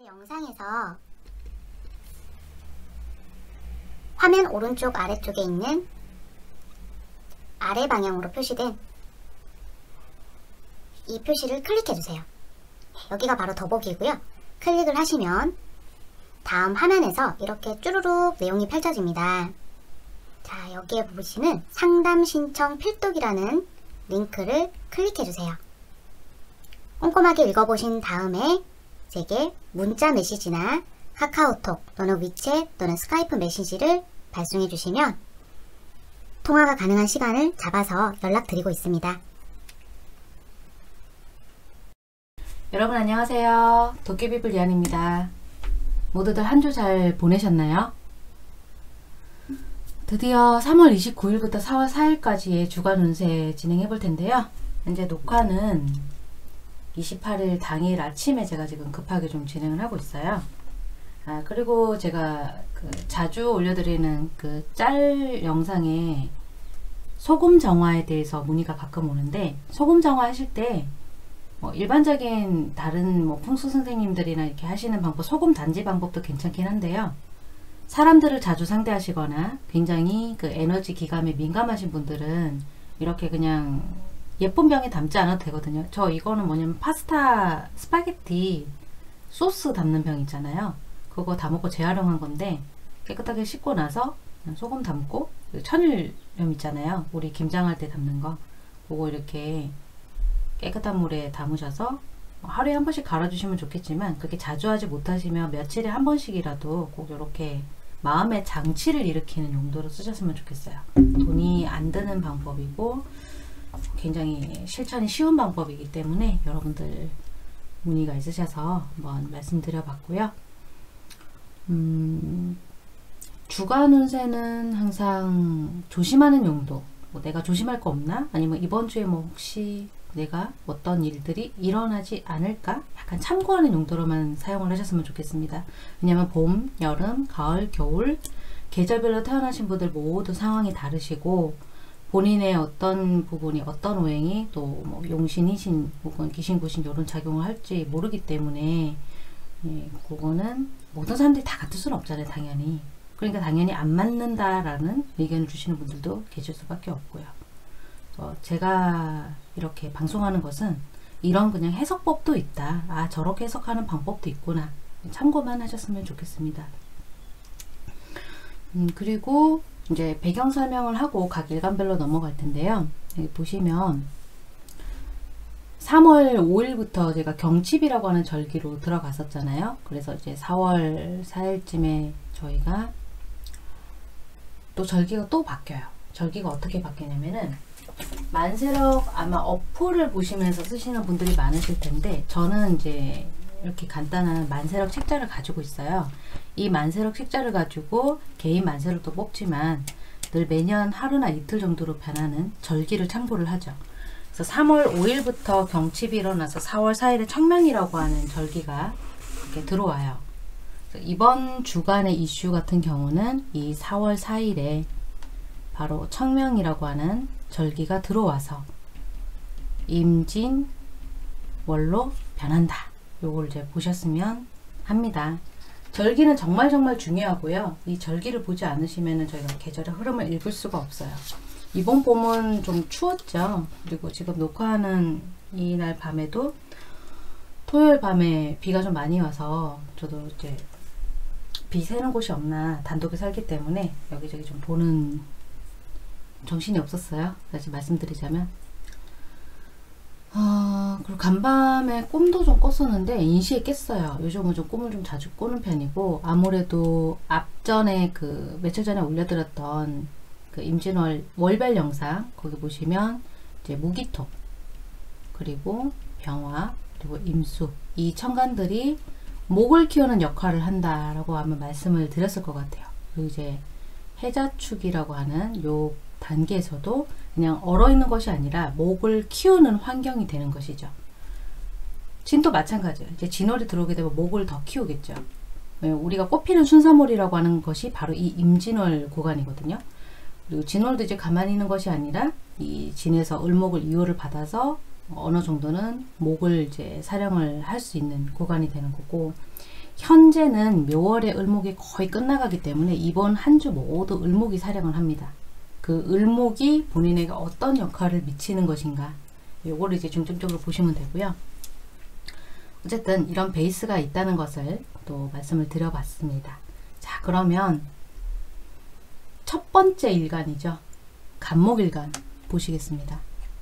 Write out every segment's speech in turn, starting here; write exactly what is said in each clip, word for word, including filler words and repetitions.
영상에서 화면 오른쪽 아래쪽에 있는 아래 방향으로 표시된 이 표시를 클릭해주세요. 여기가 바로 더보기고요. 클릭을 하시면 다음 화면에서 이렇게 쭈루룩 내용이 펼쳐집니다. 자, 여기에 보시는 상담 신청 필독이라는 링크를 클릭해주세요. 꼼꼼하게 읽어보신 다음에 제게 문자 메시지나 카카오톡 또는 위챗 또는 스카이프 메시지를 발송해 주시면 통화가 가능한 시간을 잡아서 연락드리고 있습니다. 여러분 안녕하세요. 도깨비불 리안입니다. 모두들 한 주 잘 보내셨나요? 드디어 삼월 이십구일부터 사월 사일까지의 주간 운세 진행해 볼 텐데요. 현재 녹화는 이십팔일 당일 아침에 제가 지금 급하게 좀 진행을 하고 있어요. 아, 그리고 제가 그 자주 올려드리는 그 짤 영상에 소금 정화에 대해서 문의가 가끔 오는데, 소금 정화 하실 때 뭐 일반적인 다른 뭐 풍수 선생님들이나 이렇게 하시는 방법, 소금 단지 방법도 괜찮긴 한데요. 사람들을 자주 상대하시거나 굉장히 그 에너지 기감에 민감하신 분들은 이렇게 그냥 예쁜 병에 담지 않아도 되거든요. 저 이거는 뭐냐면 파스타 스파게티 소스 담는 병 있잖아요. 그거 다 먹고 재활용한 건데, 깨끗하게 씻고 나서 그냥 소금 담고, 천일염 있잖아요. 우리 김장할 때 담는 거, 그거 이렇게 깨끗한 물에 담으셔서 하루에 한 번씩 갈아주시면 좋겠지만, 그렇게 자주 하지 못하시면 며칠에 한 번씩이라도 꼭 이렇게 마음의 장치를 일으키는 용도로 쓰셨으면 좋겠어요. 돈이 안 드는 방법이고 굉장히 실천이 쉬운 방법이기 때문에 여러분들 문의가 있으셔서 한번 말씀드려 봤고요. 음, 주간 운세는 항상 조심하는 용도, 뭐 내가 조심할 거 없나? 아니면 이번 주에 뭐 혹시 내가 어떤 일들이 일어나지 않을까? 약간 참고하는 용도로만 사용을 하셨으면 좋겠습니다. 왜냐면 봄, 여름, 가을, 겨울 계절별로 태어나신 분들 모두 상황이 다르시고, 본인의 어떤 부분이, 어떤 오행이 또 뭐 용신이신 혹은 귀신구신 이런 작용을 할지 모르기 때문에, 예, 그거는 모든 사람들이 다 같을 수는 없잖아요, 당연히. 그러니까 당연히 안 맞는다라는 의견을 주시는 분들도 계실 수밖에 없고요. 어, 제가 이렇게 방송하는 것은 이런 그냥 해석법도 있다, 아 저렇게 해석하는 방법도 있구나, 참고만 하셨으면 좋겠습니다. 음, 그리고 이제 배경 설명을 하고 각 일간별로 넘어갈 텐데요. 여기 보시면 삼월 오일부터 제가 경칩이라고 하는 절기로 들어갔었잖아요. 그래서 이제 사월 사일쯤에 저희가 또 절기가 또 바뀌어요. 절기가 어떻게 바뀌냐면은, 만세력 아마 어플을 보시면서 쓰시는 분들이 많으실 텐데, 저는 이제 이렇게 간단한 만세력 책자를 가지고 있어요. 이 만세력 책자를 가지고 개인 만세력도 뽑지만 늘 매년 하루나 이틀 정도로 변하는 절기를 참고를 하죠. 그래서 삼월 오일부터 경칩이 일어나서 사월 사일에 청명이라고 하는 절기가 이렇게 들어와요. 이번 주간의 이슈 같은 경우는 이 사월 사일에 바로 청명이라고 하는 절기가 들어와서 임진 월로 변한다. 요걸 이제 보셨으면 합니다. 절기는 정말 정말 중요하고요. 이 절기를 보지 않으시면 저희가 계절의 흐름을 읽을 수가 없어요. 이번 봄은 좀 추웠죠. 그리고 지금 녹화하는 이날 밤에도 토요일 밤에 비가 좀 많이 와서 저도 이제 비 새는 곳이 없나 단독에 살기 때문에 여기저기 좀 보는 정신이 없었어요. 다시 말씀드리자면. 어, 그리고 간밤에 꿈도 좀 꿨었는데 인시에 깼어요. 요즘은 좀 꿈을 좀 자주 꾸는 편이고, 아무래도 앞전에 그 며칠 전에 올려드렸던 그 임진월 월별 영상, 거기 보시면 이제 무기토, 그리고 병화, 그리고 임수, 이 천간들이 목을 키우는 역할을 한다라고 아마 말씀을 드렸을 것 같아요. 그리고 이제 해자축이라고 하는 요 단계에서도 그냥 얼어있는 것이 아니라 목을 키우는 환경이 되는 것이죠. 진도 마찬가지예요. 이제 진월이 들어오게 되면 목을 더 키우겠죠. 우리가 꽃피는 순사몰이라고 하는 것이 바로 이 임진월 구간이거든요. 그리고 진월도 이제 가만히 있는 것이 아니라 이 진에서 을목을 이호를 받아서 어느 정도는 목을 이제 사령을 할 수 있는 구간이 되는 거고, 현재는 묘월의 을목이 거의 끝나가기 때문에 이번 한 주 모두 을목이 사령을 합니다. 그 을목이 본인에게 어떤 역할을 미치는 것인가, 요거를 이제 중점적으로 보시면 되고요. 어쨌든 이런 베이스가 있다는 것을 또 말씀을 드려봤습니다. 자, 그러면 첫 번째 일간이죠. 간목일간 보시겠습니다.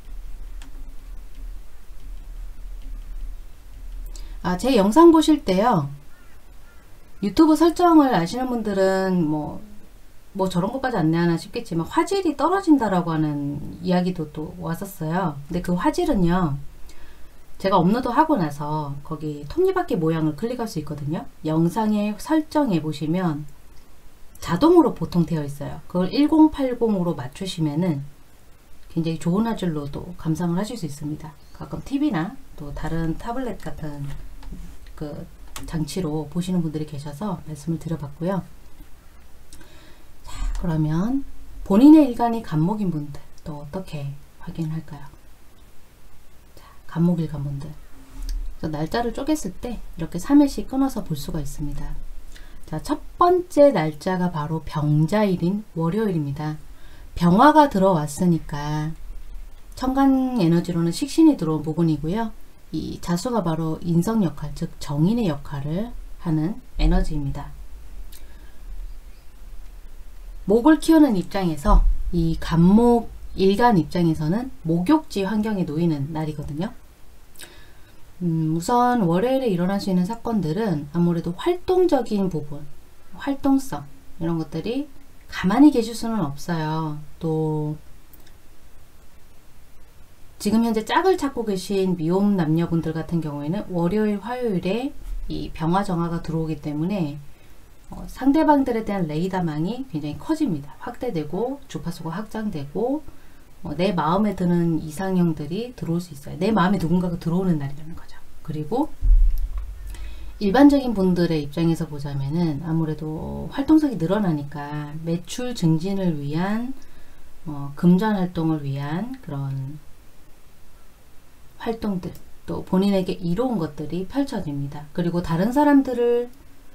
아, 제 영상 보실 때요, 유튜브 설정을 아시는 분들은 뭐, 뭐 저런 것까지 안내하나 싶겠지만 화질이 떨어진다라고 하는 이야기도 또 왔었어요. 근데 그 화질은요, 제가 업로드 하고 나서 거기 톱니바퀴 모양을 클릭할 수 있거든요. 영상의 설정에 보시면 자동으로 보통 되어 있어요. 그걸 천팔십으로 맞추시면은 굉장히 좋은 화질로도 감상을 하실 수 있습니다. 가끔 티비나 또 다른 타블렛 같은 그 장치로 보시는 분들이 계셔서 말씀을 드려봤고요. 자, 그러면 본인의 일간이 간목인 분들 또 어떻게 확인할까요? 자, 간목일간 분들, 그래서 날짜를 쪼갰을 때 이렇게 삼 일씩 끊어서 볼 수가 있습니다. 자, 첫 번째 날짜가 바로 병자일인 월요일입니다. 병화가 들어왔으니까 천간 에너지로는 식신이 들어온 부분이고요. 이 자수가 바로 인성 역할, 즉 정인의 역할을 하는 에너지입니다. 목을 키우는 입장에서 이 간목 일간 입장에서는 목욕지 환경에 놓이는 날이거든요. 음, 우선 월요일에 일어날 수 있는 사건들은 아무래도 활동적인 부분, 활동성, 이런 것들이 가만히 계실 수는 없어요. 또 지금 현재 짝을 찾고 계신 미혼 남녀분들 같은 경우에는 월요일, 화요일에 이 병화정화가 들어오기 때문에 어, 상대방들에 대한 레이더망이 굉장히 커집니다. 확대되고 주파수가 확장되고 어, 내 마음에 드는 이상형들이 들어올 수 있어요. 내 마음에 누군가가 들어오는 날이라는 거죠. 그리고 일반적인 분들의 입장에서 보자면은 아무래도 활동성이 늘어나니까 매출 증진을 위한 어, 금전 활동을 위한 그런 활동들, 또 본인에게 이로운 것들이 펼쳐집니다. 그리고 다른 사람들을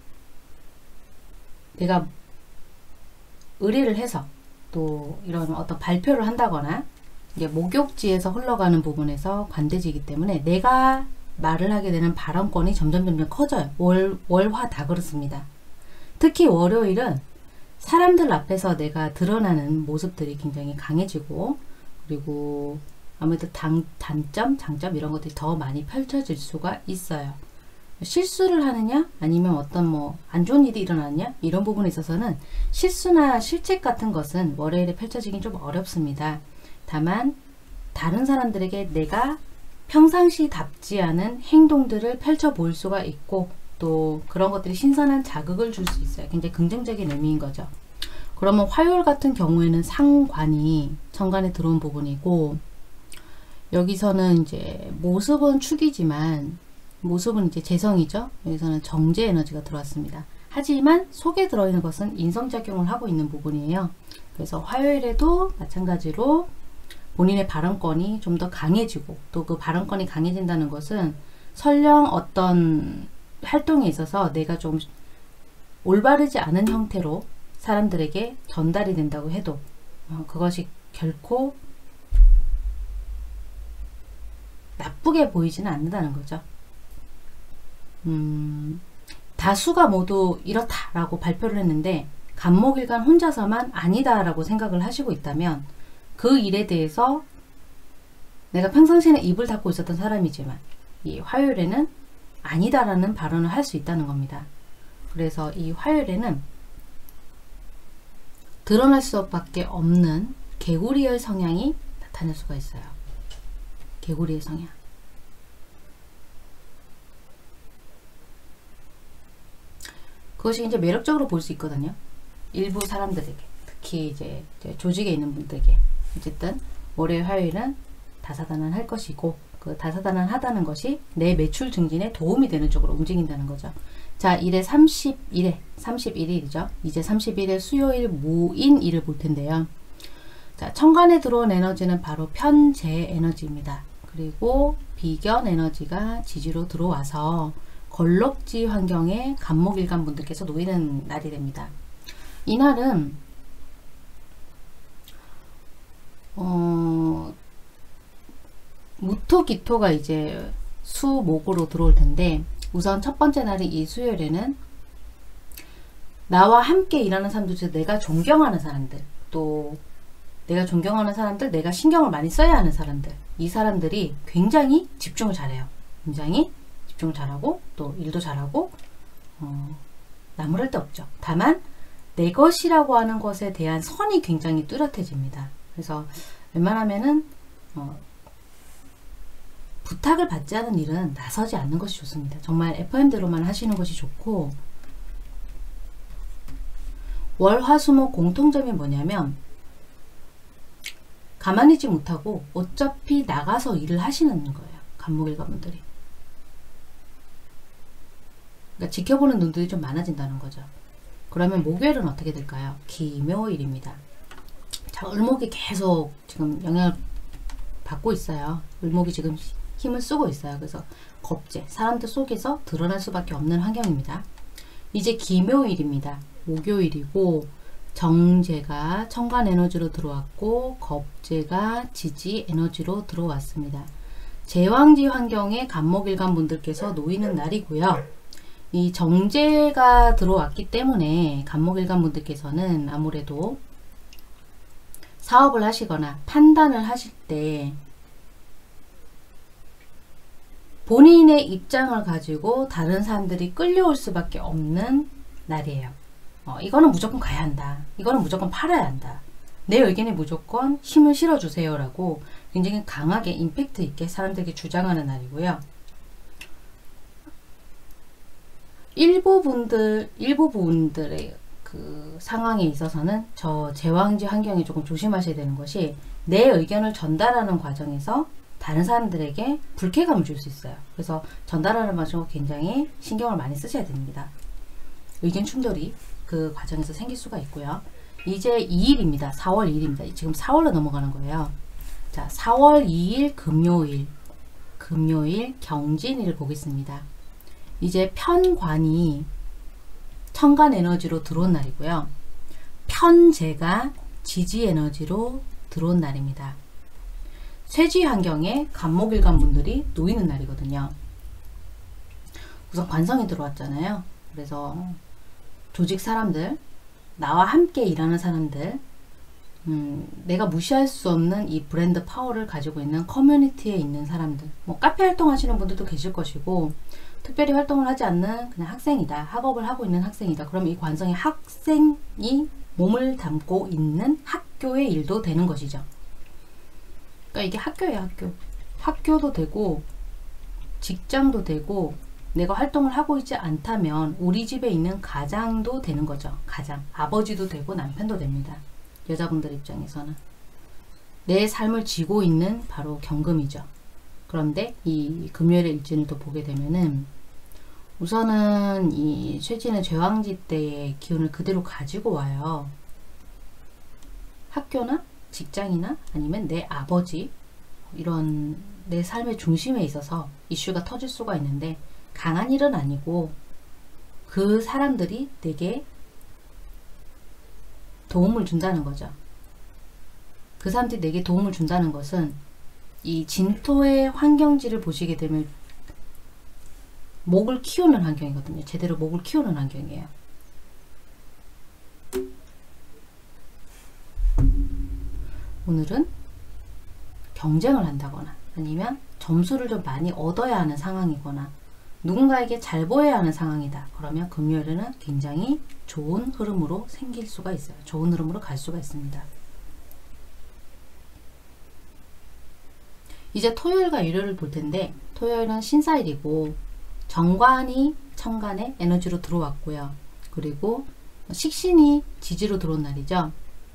내가 의뢰를 해서 또 이런 어떤 발표를 한다거나 이게 목욕지에서 흘러가는 부분에서 관대지이기 때문에 내가 말을 하게 되는 발언권이 점점 점점 커져요. 월, 월화 다 그렇습니다. 특히 월요일은 사람들 앞에서 내가 드러나는 모습들이 굉장히 강해지고, 그리고 아무래도 단, 단점, 장점 이런 것들이 더 많이 펼쳐질 수가 있어요. 실수를 하느냐 아니면 어떤 뭐 안 좋은 일이 일어나느냐 이런 부분에 있어서는 실수나 실책 같은 것은 월요일에 펼쳐지긴 좀 어렵습니다. 다만 다른 사람들에게 내가 평상시답지 않은 행동들을 펼쳐 보일 수가 있고, 또 그런 것들이 신선한 자극을 줄 수 있어요. 굉장히 긍정적인 의미인 거죠. 그러면 화요일 같은 경우에는 상관이 천간에 들어온 부분이고, 여기서는 이제 모습은 축이지만 모습은 이제 재성이죠. 여기서는 정제 에너지가 들어왔습니다. 하지만 속에 들어있는 것은 인성작용을 하고 있는 부분이에요. 그래서 화요일에도 마찬가지로 본인의 발언권이 좀 더 강해지고, 또 그 발언권이 강해진다는 것은 설령 어떤 활동에 있어서 내가 좀 올바르지 않은 형태로 사람들에게 전달이 된다고 해도 어, 그것이 결코 나쁘게 보이지는 않는다는 거죠. 음, 다수가 모두 이렇다라고 발표를 했는데 간목일간 혼자서만 아니다라고 생각을 하시고 있다면 그 일에 대해서 내가 평상시에는 입을 닫고 있었던 사람이지만 이 화요일에는 아니다라는 발언을 할 수 있다는 겁니다. 그래서 이 화요일에는 드러날 수밖에 없는 개구리의 성향이 나타날 수가 있어요. 개구리의 성향. 그것이 이제 매력적으로 볼 수 있거든요. 일부 사람들에게, 특히 이제 조직에 있는 분들에게. 어쨌든 월요일, 화요일은 다사다난할 것이고, 그 다사다난하다는 것이 내 매출 증진에 도움이 되는 쪽으로 움직인다는 거죠. 자, 일에 삼십일에 삼십일일이죠. 이제 삼십일에 수요일 무인일을 볼 텐데요. 자, 천간에 들어온 에너지는 바로 편재 에너지입니다. 그리고 비견 에너지가 지지로 들어와서 걸럭지 환경에 간목일간 분들께서 놓이는 날이 됩니다. 이날은 어, 무토 기토가 이제 수목으로 들어올 텐데, 우선 첫 번째 날인 이 수요일에는 나와 함께 일하는 사람들 중에 내가 존경하는 사람들, 또 내가 존경하는 사람들, 내가 신경을 많이 써야 하는 사람들, 이 사람들이 굉장히 집중을 잘해요. 굉장히 집중을 잘하고 또 일도 잘하고 어, 나무랄 데 없죠. 다만 내 것이라고 하는 것에 대한 선이 굉장히 뚜렷해집니다. 그래서 웬만하면은 어, 부탁을 받지 않은 일은 나서지 않는 것이 좋습니다. 정말 에프엠대로만 하시는 것이 좋고, 월, 화, 수, 목 공통점이 뭐냐면 가만히 있지 못하고 어차피 나가서 일을 하시는 거예요. 간목일가분들이. 그러니까 지켜보는 눈들이 좀 많아진다는 거죠. 그러면 목요일은 어떻게 될까요? 기묘일입니다. 자, 을목이 계속 지금 영향을 받고 있어요. 을목이 지금 힘을 쓰고 있어요. 그래서 겁재, 사람들 속에서 드러날 수밖에 없는 환경입니다. 이제 기묘일입니다. 목요일이고, 정제가 천간 에너지로 들어왔고 겁재가 지지 에너지로 들어왔습니다. 제왕지 환경에 간목일간 분들께서 놓이는 날이고요. 이 정제가 들어왔기 때문에 간목일간 분들께서는 아무래도 사업을 하시거나 판단을 하실 때 본인의 입장을 가지고 다른 사람들이 끌려올 수밖에 없는 날이에요. 어, 이거는 무조건 가야 한다. 이거는 무조건 팔아야 한다. 내 의견에 무조건 힘을 실어주세요 라고 굉장히 강하게 임팩트 있게 사람들에게 주장하는 날이고요. 일부 분들, 일부 분들의 그 상황에 있어서는 저 제왕지 환경에 조금 조심하셔야 되는 것이, 내 의견을 전달하는 과정에서 다른 사람들에게 불쾌감을 줄 수 있어요. 그래서 전달하는 과정을 굉장히 신경을 많이 쓰셔야 됩니다. 의견 충돌이 그 과정에서 생길 수가 있고요. 이제 이 일입니다. 사월 이 일입니다. 지금 사월로 넘어가는 거예요. 자, 사월 이 일 금요일, 금요일 경진일을 보겠습니다. 이제 편관이 천간 에너지로 들어온 날이고요. 편재가 지지 에너지로 들어온 날입니다. 쇠지 환경에 간목일간 분들이 놓이는 날이거든요. 우선 관성이 들어왔잖아요. 그래서 조직 사람들, 나와 함께 일하는 사람들, 음, 내가 무시할 수 없는 이 브랜드 파워를 가지고 있는 커뮤니티에 있는 사람들, 뭐 카페 활동하시는 분들도 계실 것이고, 특별히 활동을 하지 않는 그냥 학생이다, 학업을 하고 있는 학생이다, 그럼 이 관성이 학생이 몸을 담고 있는 학교의 일도 되는 것이죠. 그러니까 이게 학교예요. 학교. 학교도 되고 직장도 되고, 내가 활동을 하고 있지 않다면 우리 집에 있는 가장도 되는 거죠. 가장. 아버지도 되고 남편도 됩니다. 여자분들 입장에서는. 내 삶을 쥐고 있는 바로 경금이죠. 그런데 이 금요일의 일진을 또 보게 되면은, 우선은 이 쇠지는 제왕지 때의 기운을 그대로 가지고 와요. 학교나 직장이나 아니면 내 아버지, 이런 내 삶의 중심에 있어서 이슈가 터질 수가 있는데, 강한 일은 아니고 그 사람들이 내게 도움을 준다는 거죠. 그 사람들이 내게 도움을 준다는 것은, 이 진토의 환경지를 보시게 되면 목을 키우는 환경이거든요. 제대로 목을 키우는 환경이에요. 오늘은 경쟁을 한다거나 아니면 점수를 좀 많이 얻어야 하는 상황이거나 누군가에게 잘 보여야 하는 상황이다. 그러면 금요일에는 굉장히 좋은 흐름으로 생길 수가 있어요. 좋은 흐름으로 갈 수가 있습니다. 이제 토요일과 일요일을 볼 텐데, 토요일은 신사일이고 정관이 천간에 에너지로 들어왔고요. 그리고 식신이 지지로 들어온 날이죠.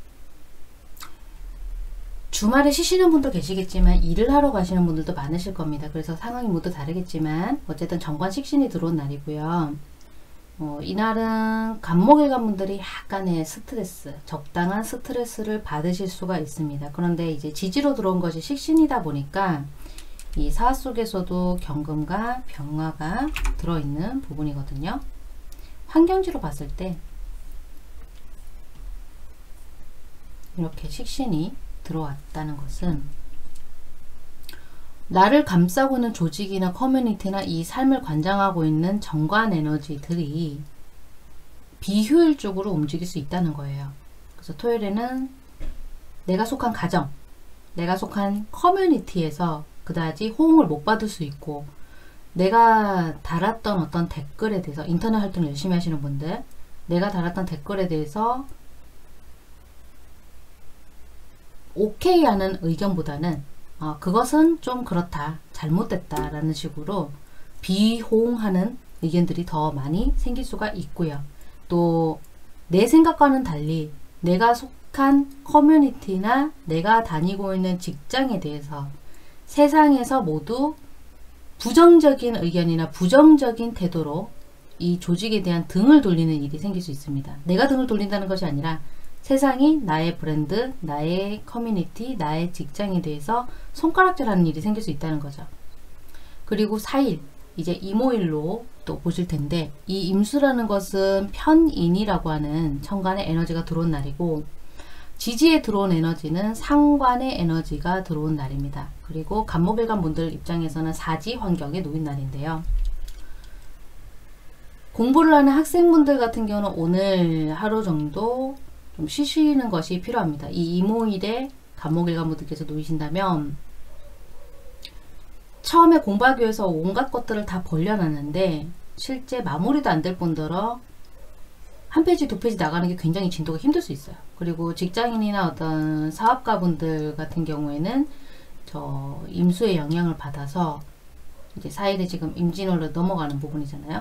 주말에 쉬시는 분도 계시겠지만 일을 하러 가시는 분들도 많으실 겁니다. 그래서 상황이 모두 다르겠지만 어쨌든 정관 식신이 들어온 날이고요. 어, 이날은 간목일간 분들이 약간의 스트레스, 적당한 스트레스를 받으실 수가 있습니다. 그런데 이제 지지로 들어온 것이 식신이다 보니까 이 사 속에서도 경금과 병화가 들어있는 부분이거든요. 환경지로 봤을 때 이렇게 식신이 들어왔다는 것은 나를 감싸고 있는 조직이나 커뮤니티나 이 삶을 관장하고 있는 정관 에너지들이 비효율적으로 움직일 수 있다는 거예요. 그래서 토요일에는 내가 속한 가정, 내가 속한 커뮤니티에서 그다지 호응을 못 받을 수 있고, 내가 달았던 어떤 댓글에 대해서, 인터넷 활동을 열심히 하시는 분들, 내가 달았던 댓글에 대해서 오케이 하는 의견보다는 어, 그것은 좀 그렇다, 잘못됐다 라는 식으로 비호응하는 의견들이 더 많이 생길 수가 있고요. 또 내 생각과는 달리 내가 속한 커뮤니티나 내가 다니고 있는 직장에 대해서 세상에서 모두 부정적인 의견이나 부정적인 태도로 이 조직에 대한 등을 돌리는 일이 생길 수 있습니다. 내가 등을 돌린다는 것이 아니라 세상이 나의 브랜드, 나의 커뮤니티, 나의 직장에 대해서 손가락질하는 일이 생길 수 있다는 거죠. 그리고 사 일, 이제 이모일로 또 보실 텐데, 이 임수라는 것은 편인이라고 하는 천간의 에너지가 들어온 날이고, 지지에 들어온 에너지는 상관의 에너지가 들어온 날입니다. 그리고 간목일간 분들 입장에서는 사지 환경에 놓인 날인데요. 공부를 하는 학생분들 같은 경우는 오늘 하루 정도 좀 쉬시는 것이 필요합니다. 이 이모일에 간목일간 분들께서 놓이신다면 처음에 공부하기 위해서 온갖 것들을 다 벌려놨는데 실제 마무리도 안 될 뿐더러 한 페이지 두 페이지 나가는 게 굉장히 진도가 힘들 수 있어요. 그리고 직장인이나 어떤 사업가 분들 같은 경우에는 저 임수의 영향을 받아서 이제 사 일에 지금 임진월로 넘어가는 부분이잖아요.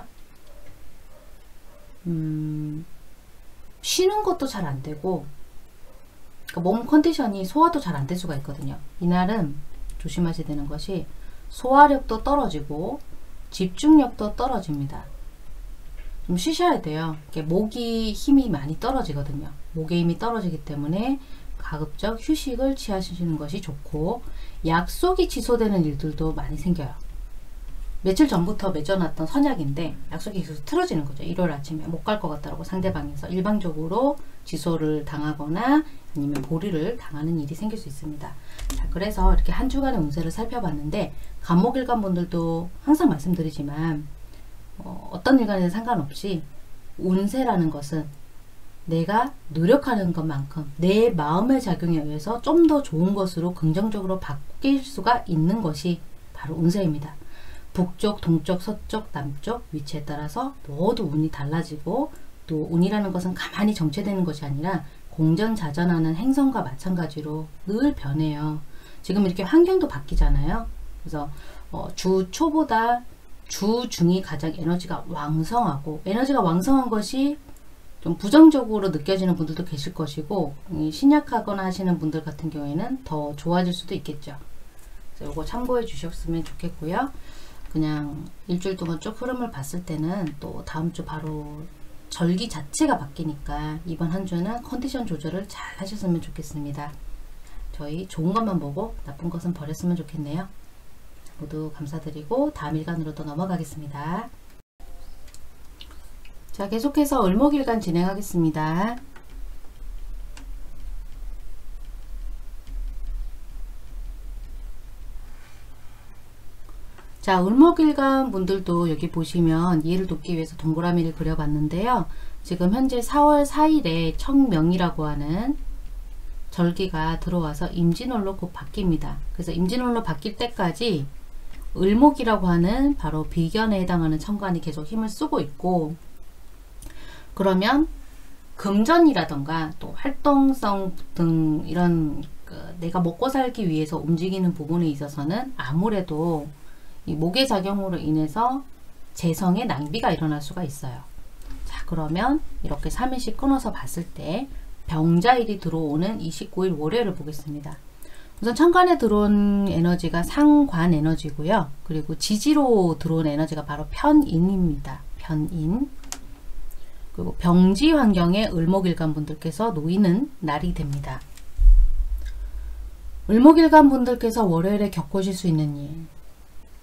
음, 쉬는 것도 잘 안 되고, 그러니까 몸 컨디션이 소화도 잘 안 될 수가 있거든요. 이날은 조심하셔야 되는 것이 소화력도 떨어지고 집중력도 떨어집니다. 좀 쉬셔야 돼요. 목이 힘이 많이 떨어지거든요. 목의 힘이 떨어지기 때문에 가급적 휴식을 취하시는 것이 좋고, 약속이 취소되는 일들도 많이 생겨요. 며칠 전부터 맺어놨던 선약인데 약속이 계속 틀어지는 거죠. 일요일 아침에 못 갈 것 같다고 상대방에서 일방적으로 취소를 당하거나 아니면 보류를 당하는 일이 생길 수 있습니다. 자, 그래서 이렇게 한 주간의 운세를 살펴봤는데, 간목일간 분들도 항상 말씀드리지만 어, 어떤 일간에는 상관없이 운세라는 것은 내가 노력하는 것만큼 내 마음의 작용에 의해서 좀 더 좋은 것으로 긍정적으로 바뀔 수가 있는 것이 바로 운세입니다. 북쪽, 동쪽, 서쪽, 남쪽 위치에 따라서 모두 운이 달라지고, 또 운이라는 것은 가만히 정체되는 것이 아니라 공전자전하는 행성과 마찬가지로 늘 변해요. 지금 이렇게 환경도 바뀌잖아요. 그래서 어, 주 초보다 주 중이 가장 에너지가 왕성하고, 에너지가 왕성한 것이 좀 부정적으로 느껴지는 분들도 계실 것이고, 신약하거나 하시는 분들 같은 경우에는 더 좋아질 수도 있겠죠. 그래서 이거 참고해 주셨으면 좋겠고요. 그냥 일주일 동안 쭉 흐름을 봤을 때는 또 다음 주 바로 절기 자체가 바뀌니까 이번 한 주는 컨디션 조절을 잘 하셨으면 좋겠습니다. 저희 좋은 것만 보고 나쁜 것은 버렸으면 좋겠네요. 모두 감사드리고 다음 일간으로 또 넘어가겠습니다. 자, 계속해서 을목일간 진행하겠습니다. 자, 을목일간 분들도 여기 보시면 이해를 돕기 위해서 동그라미를 그려봤는데요. 지금 현재 사월 사일에 청명이라고 하는 절기가 들어와서 임진월로 곧 바뀝니다. 그래서 임진월로 바뀔 때까지 을목이라고 하는 바로 비견에 해당하는 천간이 계속 힘을 쓰고 있고, 그러면 금전이라던가 또 활동성 등 이런 그 내가 먹고 살기 위해서 움직이는 부분에 있어서는 아무래도 이 목의 작용으로 인해서 재성의 낭비가 일어날 수가 있어요. 자, 그러면 이렇게 삼 일씩 끊어서 봤을 때 병자일이 들어오는 이십구 일 월요일을 보겠습니다. 우선 천간에 들어온 에너지가 상관 에너지고요. 그리고 지지로 들어온 에너지가 바로 편인입니다. 편인. 그리고 병지 환경에 을목일간 분들께서 놓이는 날이 됩니다. 을목일간 분들께서 월요일에 겪으실 수 있는 일,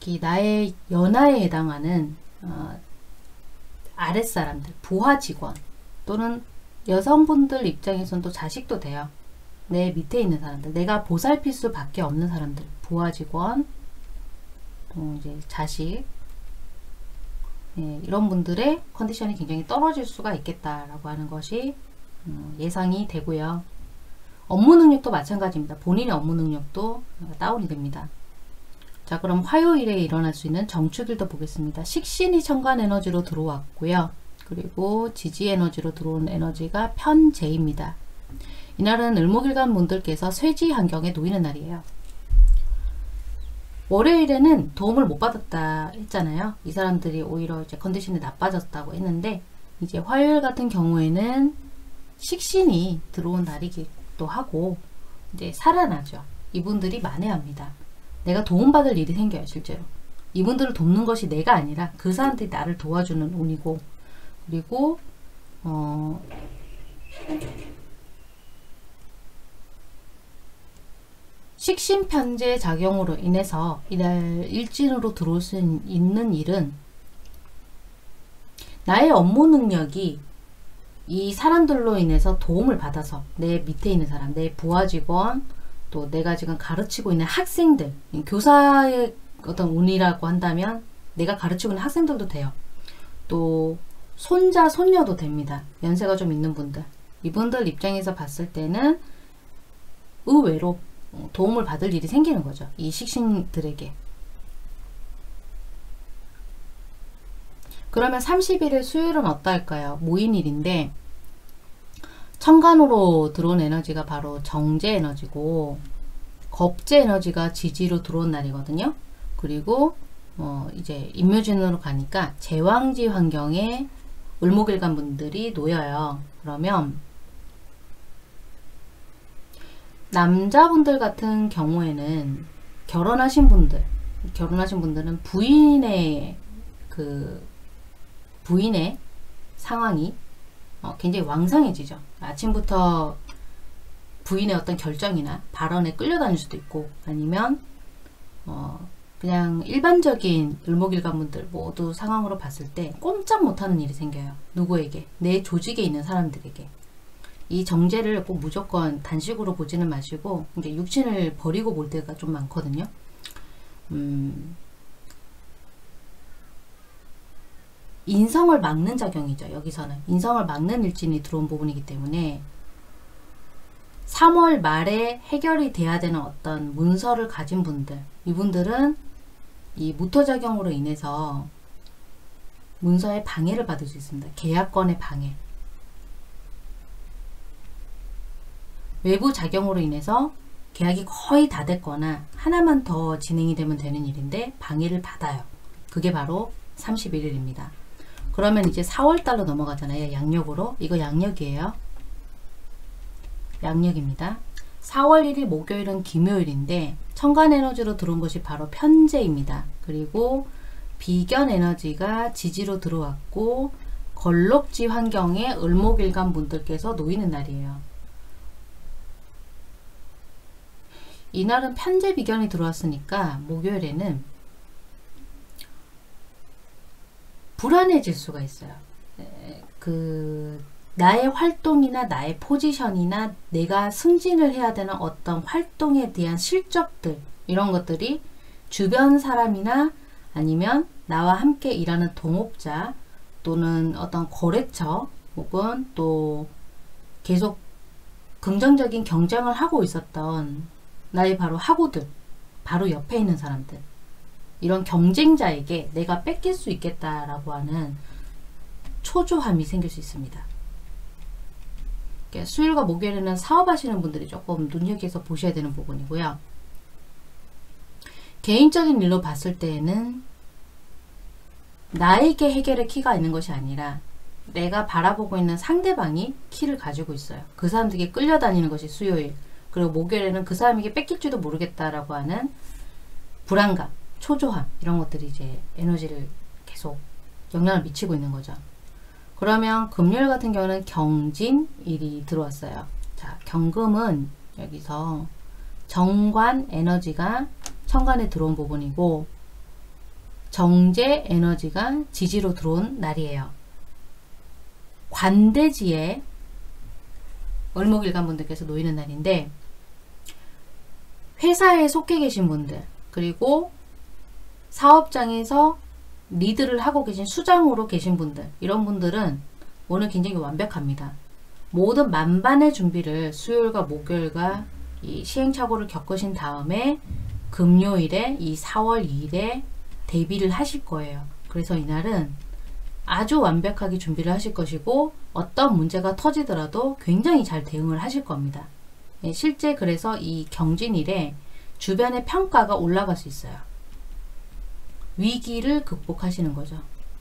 특히 나의 연하에 해당하는 어, 아랫사람들, 부하 직원 또는 여성분들 입장에서는 또 자식도 돼요. 내 밑에 있는 사람들, 내가 보살필 수밖에 없는 사람들, 부하 직원, 또 이제 자식, 예, 이런 분들의 컨디션이 굉장히 떨어질 수가 있겠다라고 하는 것이 음, 예상이 되고요. 업무 능력도 마찬가지입니다. 본인의 업무 능력도 다운이 됩니다. 자, 그럼 화요일에 일어날 수 있는 정축일도 보겠습니다. 식신이 천간 에너지로 들어왔고요. 그리고 지지 에너지로 들어온 에너지가 편재입니다. 이날은 을목일간 분들께서 쇠지 환경에 놓이는 날이에요. 월요일에는 도움을 못 받았다 했잖아요. 이 사람들이 오히려 이제 컨디션이 나빠졌다고 했는데, 이제 화요일 같은 경우에는 식신이 들어온 날이기도 하고 이제 살아나죠. 이분들이 만회합니다. 내가 도움받을 일이 생겨요. 실제로 이분들을 돕는 것이 내가 아니라 그 사람들이 나를 도와주는 운이고, 그리고 어 식신편제 작용으로 인해서 이날 일진으로 들어올 수 있는 일은 나의 업무 능력이 이 사람들로 인해서 도움을 받아서 내 밑에 있는 사람, 내 부하 직원, 또 내가 지금 가르치고 있는 학생들, 교사의 어떤 운이라고 한다면 내가 가르치고 있는 학생들도 돼요. 또 손자, 손녀도 됩니다. 연세가 좀 있는 분들. 이분들 입장에서 봤을 때는 의외로 도움을 받을 일이 생기는 거죠. 이 식신들에게. 그러면 삼십일 일 수요일은 어떨까요? 모인일인데 천간으로 들어온 에너지가 바로 정제 에너지고, 겁제 에너지가 지지로 들어온 날이거든요. 그리고 어 이제 임묘진으로 가니까 제왕지 환경에 을목일간 분들이 놓여요. 그러면 남자분들 같은 경우에는 결혼하신 분들, 결혼하신 분들은 부인의 그 부인의 상황이 어, 굉장히 왕성해지죠. 아침부터 부인의 어떤 결정이나 발언에 끌려다닐 수도 있고, 아니면 어, 그냥 일반적인 을목일간 분들 모두 상황으로 봤을 때 꼼짝 못하는 일이 생겨요. 누구에게? 내 조직에 있는 사람들에게. 이 정제를 꼭 무조건 단식으로 보지는 마시고 이제 육신을 버리고 볼 때가 좀 많거든요. 음, 인성을 막는 작용이죠. 여기서는 인성을 막는 일진이 들어온 부분이기 때문에 삼월 말에 해결이 돼야 되는 어떤 문서를 가진 분들, 이분들은 이 무토작용으로 인해서 문서에 방해를 받을 수 있습니다. 계약권의 방해, 외부 작용으로 인해서 계약이 거의 다 됐거나 하나만 더 진행이 되면 되는 일인데 방해를 받아요. 그게 바로 삼십일 일입니다. 그러면 이제 사월 달로 넘어가잖아요. 양력으로. 이거 양력이에요. 양력입니다. 사월 일 일 목요일은 기묘일인데 천간 에너지로 들어온 것이 바로 편재입니다. 그리고 비견 에너지가 지지로 들어왔고 걸록지 환경에 을목일간 분들께서 놓이는 날이에요. 이날은 편재 비견이 들어왔으니까 목요일에는 불안해질 수가 있어요. 그 나의 활동이나 나의 포지션이나 내가 승진을 해야 되는 어떤 활동에 대한 실적들, 이런 것들이 주변 사람이나 아니면 나와 함께 일하는 동업자 또는 어떤 거래처 혹은 또 계속 긍정적인 경쟁을 하고 있었던 나의 바로 하고들, 바로 옆에 있는 사람들, 이런 경쟁자에게 내가 뺏길 수 있겠다라고 하는 초조함이 생길 수 있습니다. 수요일과 목요일에는 사업하시는 분들이 조금 눈여겨서 보셔야 되는 부분이고요. 개인적인 일로 봤을 때에는 나에게 해결의 키가 있는 것이 아니라 내가 바라보고 있는 상대방이 키를 가지고 있어요. 그 사람들에게 끌려다니는 것이 수요일. 그리고 목요일에는 그 사람에게 뺏길지도 모르겠다라고 하는 불안감, 초조함, 이런 것들이 이제 에너지를 계속 영향을 미치고 있는 거죠. 그러면 금요일 같은 경우는 경진일이 들어왔어요. 자, 경금은 여기서 정관 에너지가 천간에 들어온 부분이고, 정제 에너지가 지지로 들어온 날이에요. 관대지에 을목일간 분들께서 놓이는 날인데, 회사에 속해 계신 분들, 그리고 사업장에서 리드를 하고 계신 수장으로 계신 분들, 이런 분들은 오늘 굉장히 완벽합니다. 모든 만반의 준비를 수요일과 목요일과 이 시행착오를 겪으신 다음에 금요일에 이 사월 이일에 대비를 하실 거예요. 그래서 이날은 아주 완벽하게 준비를 하실 것이고, 어떤 문제가 터지더라도 굉장히 잘 대응을 하실 겁니다. 예, 실제 그래서 이 경진일에 주변의 평가가 올라갈 수 있어요. 위기를 극복하시는 거죠.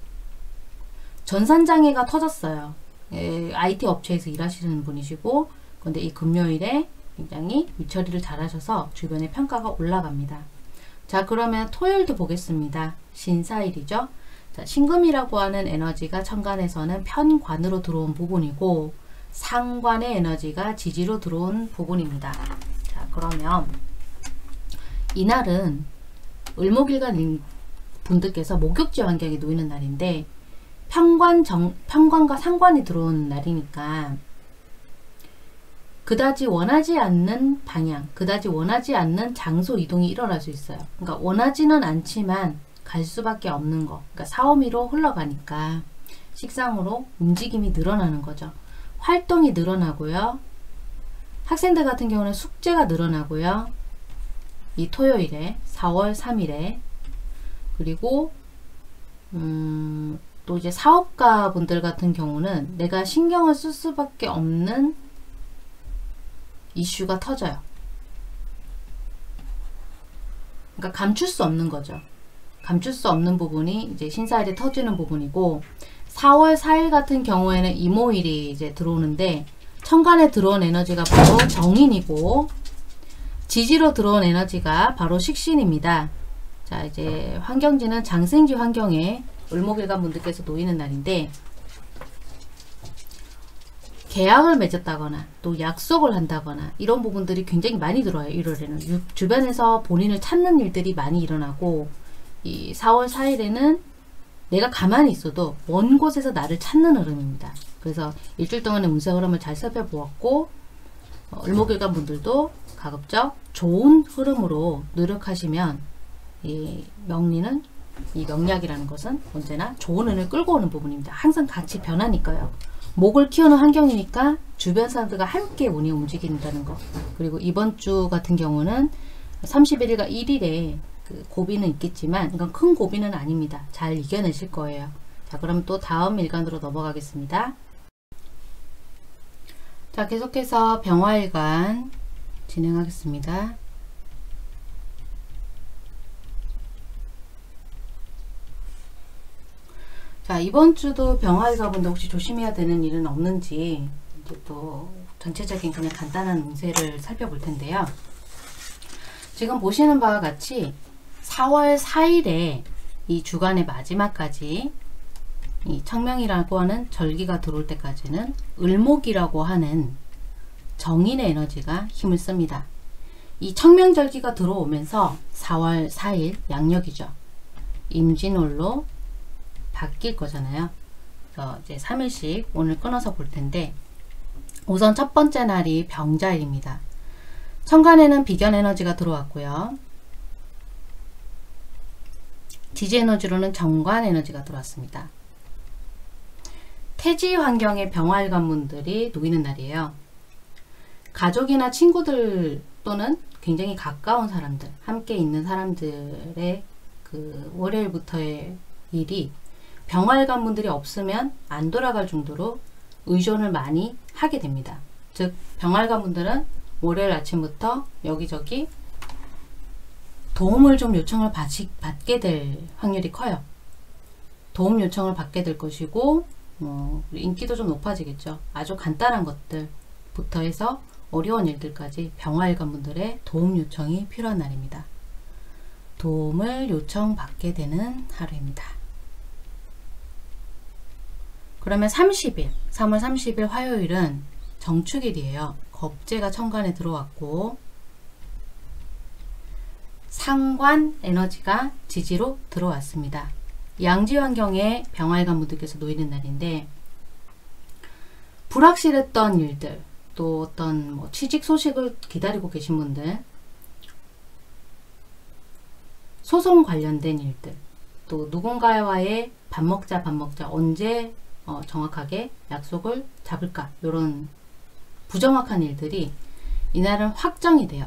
전산장애가 터졌어요. 예, 아이티 업체에서 일하시는 분이시고, 근데 이 금요일에 굉장히 위처리를 잘 하셔서 주변의 평가가 올라갑니다. 자, 그러면 토요일도 보겠습니다. 신사일이죠. 자, 신금이라고 하는 에너지가 천간에서는 편관으로 들어온 부분이고, 상관의 에너지가 지지로 들어온 부분입니다. 자, 그러면 이날은 을목일간 분들께서 목욕지 환경에 놓이는 날인데, 편관 정, 편관과 상관이 들어온 날이니까 그다지 원하지 않는 방향, 그다지 원하지 않는 장소 이동이 일어날 수 있어요. 그러니까 원하지는 않지만 갈 수밖에 없는 거. 그러니까 사오미로 흘러가니까 식상으로 움직임이 늘어나는 거죠. 활동이 늘어나고요. 학생들 같은 경우는 숙제가 늘어나고요. 이 토요일에 사월 삼일에, 그리고 음, 또 이제 사업가 분들 같은 경우는 내가 신경을 쓸 수밖에 없는 이슈가 터져요. 그러니까 감출 수 없는 거죠. 감출 수 없는 부분이 이제 신사일에 터지는 부분이고, 사월 사일 같은 경우에는 이모일이 이제 들어오는데, 천간에 들어온 에너지가 바로 정인이고, 지지로 들어온 에너지가 바로 식신입니다. 자, 이제 환경지는 장생지 환경에 을목일간 분들께서 놓이는 날인데, 계약을 맺었다거나 또 약속을 한다거나 이런 부분들이 굉장히 많이 들어와요. 일월에는 유, 주변에서 본인을 찾는 일들이 많이 일어나고, 이 사월 사일에는 내가 가만히 있어도 먼 곳에서 나를 찾는 흐름입니다. 그래서 일주일 동안의 운세 흐름을 잘 살펴보았고, 어, 을목일간 분들도 가급적 좋은 흐름으로 노력하시면, 이 명리는, 이 명리학이라는 것은 언제나 좋은 운을 끌고 오는 부분입니다. 항상 같이 변하니까요. 목을 키우는 환경이니까 주변 사람들과 함께 운이 움직인다는 거. 그리고 이번 주 같은 경우는 삼십일일과 일일에 그 고비는 있겠지만 이건 큰 고비는 아닙니다. 잘 이겨내실 거예요. 자, 그럼 또 다음 일간으로 넘어가겠습니다. 자, 계속해서 병화일간 진행하겠습니다. 자, 이번 주도 병화일간분들 혹시 조심해야 되는 일은 없는지 이제 또 전체적인 그냥 간단한 운세를 살펴볼 텐데요. 지금 보시는 바와 같이 사월 사일에 이 주간의 마지막까지 이 청명이라고 하는 절기가 들어올 때까지는 을목이라고 하는 정인의 에너지가 힘을 씁니다. 이 청명절기가 들어오면서 사월 사일 양력이죠. 임진월로 바뀔 거잖아요. 그래서 이제 삼 일씩 오늘 끊어서 볼 텐데, 우선 첫 번째 날이 병자일입니다. 천간에는 비견 에너지가 들어왔고요. 지지 에너지로는 정관 에너지가 들어왔습니다. 태지 환경의 병화일간 분들이 놓이는 날이에요. 가족이나 친구들 또는 굉장히 가까운 사람들, 함께 있는 사람들의 그 월요일부터의 일이 병화일간 분들이 없으면 안 돌아갈 정도로 의존을 많이 하게 됩니다. 즉, 병화일간 분들은 월요일 아침부터 여기저기 도움을 좀 요청을 받이, 받게 될 확률이 커요. 도움 요청을 받게 될 것이고, 뭐 인기도 좀 높아지겠죠. 아주 간단한 것들부터 해서 어려운 일들까지 병화일간 분들의 도움 요청이 필요한 날입니다. 도움을 요청받게 되는 하루입니다. 그러면 삼십일, 삼월 삼십일 화요일은 정축일이에요. 겁재가 천간에 들어왔고, 상관 에너지가 지지로 들어왔습니다. 양지 환경에 병활관 분들께서 놓이는 날인데, 불확실했던 일들, 또 어떤 뭐 취직 소식을 기다리고 계신 분들, 소송 관련된 일들, 또 누군가와의 밥 먹자 밥 먹자 언제 어, 정확하게 약속을 잡을까, 이런 부정확한 일들이 이날은 확정이 돼요.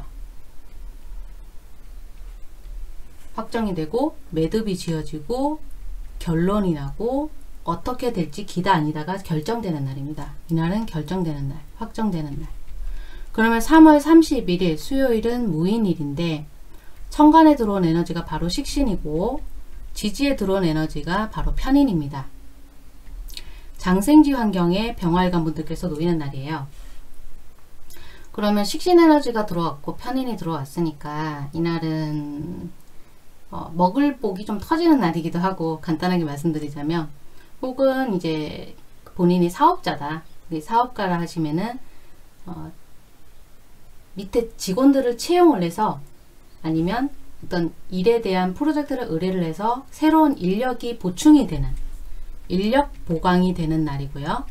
확정이 되고 매듭이 지어지고 결론이 나고 어떻게 될지 기다 아니다가 결정되는 날입니다. 이날은 결정되는 날, 확정되는 날. 그러면 삼월 삼십일일 수요일은 무인일인데, 천간에 들어온 에너지가 바로 식신이고 지지에 들어온 에너지가 바로 편인입니다. 장생지 환경에 병활관 분들께서 놓이는 날이에요. 그러면 식신 에너지가 들어왔고 편인이 들어왔으니까 이날은 어, 먹을 복이 좀 터지는 날이기도 하고, 간단하게 말씀드리자면, 혹은 이제 본인이 사업자다, 사업가라 하시면은 어, 밑에 직원들을 채용을 해서, 아니면 어떤 일에 대한 프로젝트를 의뢰를 해서 새로운 인력이 보충이 되는, 인력 보강이 되는 날이고요.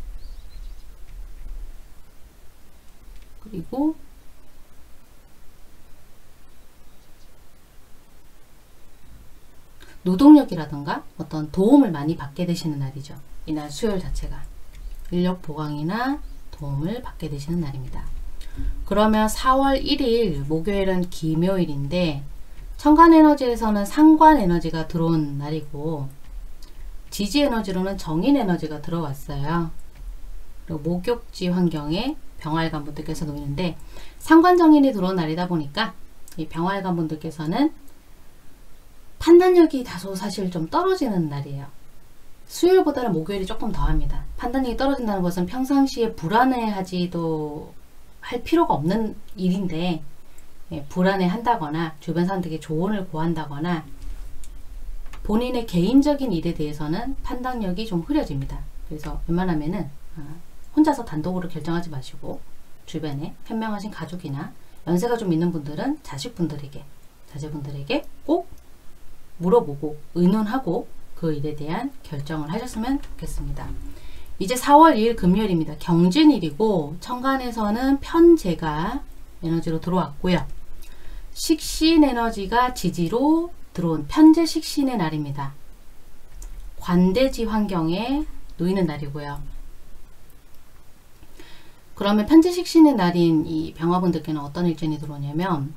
그리고 노동력이라던가 어떤 도움을 많이 받게 되시는 날이죠. 이날 수요일 자체가 인력 보강이나 도움을 받게 되시는 날입니다. 그러면 사월 일일 목요일은 기묘일인데, 천간 에너지에서는 상관 에너지가 들어온 날이고 지지 에너지로는 정인 에너지가 들어왔어요. 그리고 목욕지 환경에 병활관 분들께서 놓이는데, 상관 정인이 들어온 날이다 보니까 이 병활관 분들께서는 판단력이 다소 사실 좀 떨어지는 날이에요. 수요일보다는 목요일이 조금 더합니다. 판단력이 떨어진다는 것은 평상시에 불안해하지도 할 필요가 없는 일인데, 예, 불안해한다거나 주변 사람들에게 조언을 구한다거나 본인의 개인적인 일에 대해서는 판단력이 좀 흐려집니다. 그래서 웬만하면은 어, 혼자서 단독으로 결정하지 마시고, 주변에 현명하신 가족이나 연세가 좀 있는 분들은 자식분들에게, 자제분들에게 꼭 물어보고 의논하고 그 일에 대한 결정을 하셨으면 좋겠습니다. 이제 사월 이일 금요일입니다. 경진일이고 천간에서는 편재가 에너지로 들어왔고요. 식신 에너지가 지지로 들어온 편재 식신의 날입니다. 관대지 환경에 놓이는 날이고요. 그러면 편재 식신의 날인 이 병화분들께는 어떤 일진이 들어오냐면,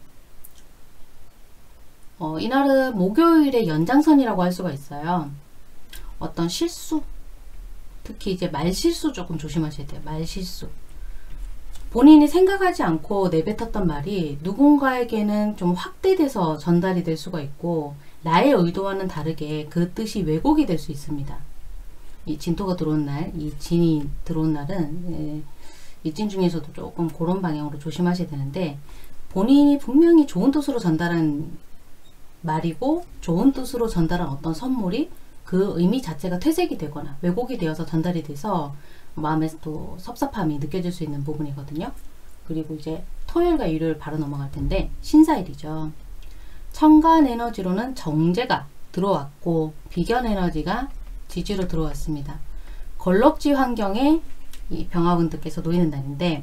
어, 이날은 목요일의 연장선이라고 할 수가 있어요. 어떤 실수, 특히 이제 말실수 조금 조심하셔야 돼요. 말실수. 본인이 생각하지 않고 내뱉었던 말이 누군가에게는 좀 확대돼서 전달이 될 수가 있고, 나의 의도와는 다르게 그 뜻이 왜곡이 될 수 있습니다. 이 진토가 들어온 날, 이 진이 들어온 날은 예, 이 진 중에서도 조금 그런 방향으로 조심하셔야 되는데, 본인이 분명히 좋은 뜻으로 전달한 말이고 좋은 뜻으로 전달한 어떤 선물이 그 의미 자체가 퇴색이 되거나 왜곡이 되어서 전달이 돼서 마음에 또 섭섭함이 느껴질 수 있는 부분이거든요. 그리고 이제 토요일과 일요일 바로 넘어갈 텐데, 신사일이죠. 천간 에너지로는 정제가 들어왔고 비견 에너지가 지지로 들어왔습니다. 걸럭지 환경에 이 병화분들께서 놓이는 날인데,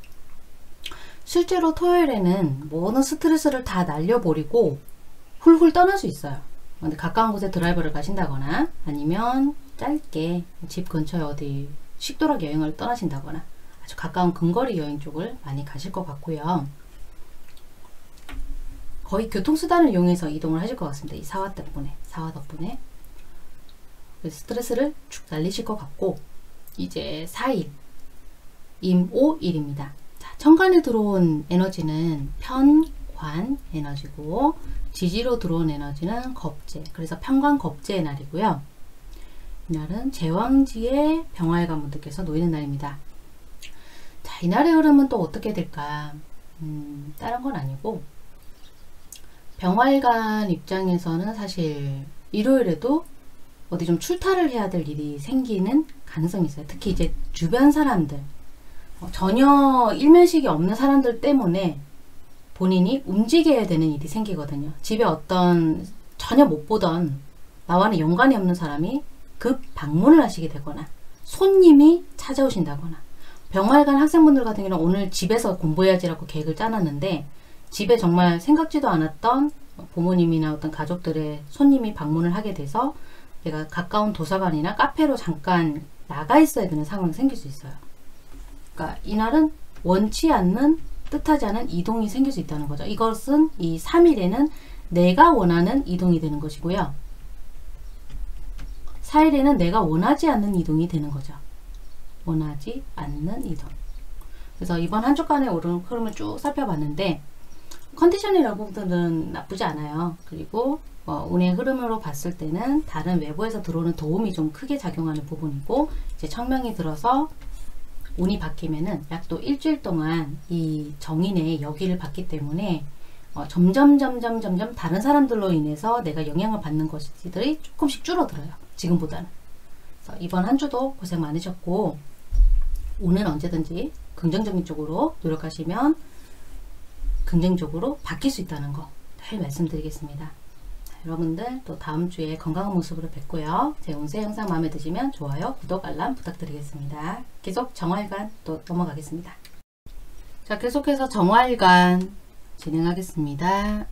실제로 토요일에는 모든 스트레스를 다 날려버리고 훌훌 떠날 수 있어요. 근데 가까운 곳에 드라이브를 가신다거나, 아니면 짧게 집 근처에 어디 식도락 여행을 떠나신다거나, 아주 가까운 근거리 여행 쪽을 많이 가실 것 같고요. 거의 교통수단을 이용해서 이동을 하실 것 같습니다. 이 사화 덕분에, 사화 덕분에. 스트레스를 쭉 날리실 것 같고, 이제 사일, 임오일입니다. 자, 천간에 들어온 에너지는 편관 에너지고, 지지로 들어온 에너지는 겁재, 그래서 편관겁재의 날이고요. 이날은 제왕지에 병활관 분들께서 놓이는 날입니다. 자, 이날의 흐름은 또 어떻게 될까? 음, 다른 건 아니고, 병활관 입장에서는 사실 일요일에도 어디 좀 출타를 해야 될 일이 생기는 가능성이 있어요. 특히 이제 주변 사람들, 어, 전혀 일면식이 없는 사람들 때문에 본인이 움직여야 되는 일이 생기거든요. 집에 어떤 전혀 못 보던 나와는 연관이 없는 사람이 급 방문을 하시게 되거나 손님이 찾아오신다거나, 병활관 학생분들 같은 경우는 오늘 집에서 공부해야지라고 계획을 짜놨는데 집에 정말 생각지도 않았던 부모님이나 어떤 가족들의 손님이 방문을 하게 돼서 내가 가까운 도서관이나 카페로 잠깐 나가 있어야 되는 상황이 생길 수 있어요. 그러니까 이날은 원치 않는, 뜻하지 않은 이동이 생길 수 있다는 거죠. 이것은 이 삼 일에는 내가 원하는 이동이 되는 것이고요. 사 일에는 내가 원하지 않는 이동이 되는 거죠. 원하지 않는 이동. 그래서 이번 한 주간의 오른 흐름을 쭉 살펴봤는데 컨디션이 여러분들은 나쁘지 않아요. 그리고 어, 운의 흐름으로 봤을 때는 다른 외부에서 들어오는 도움이 좀 크게 작용하는 부분이고, 이제 청명이 들어서 운이 바뀌면은 약 또 일주일 동안 이 정인의 여기를 받기 때문에 어, 점점 점점 점점 다른 사람들로 인해서 내가 영향을 받는 것들이 조금씩 줄어들어요. 지금보다는. 그래서 이번 한 주도 고생 많으셨고, 운은 언제든지 긍정적인 쪽으로 노력하시면 긍정적으로 바뀔 수 있다는 거 늘 말씀드리겠습니다. 자, 여러분들 또 다음 주에 건강한 모습으로 뵙고요. 제 운세 영상 마음에 드시면 좋아요, 구독, 알람 부탁드리겠습니다. 계속 정화일관 또 넘어가겠습니다. 자, 계속해서 정화일관 진행하겠습니다.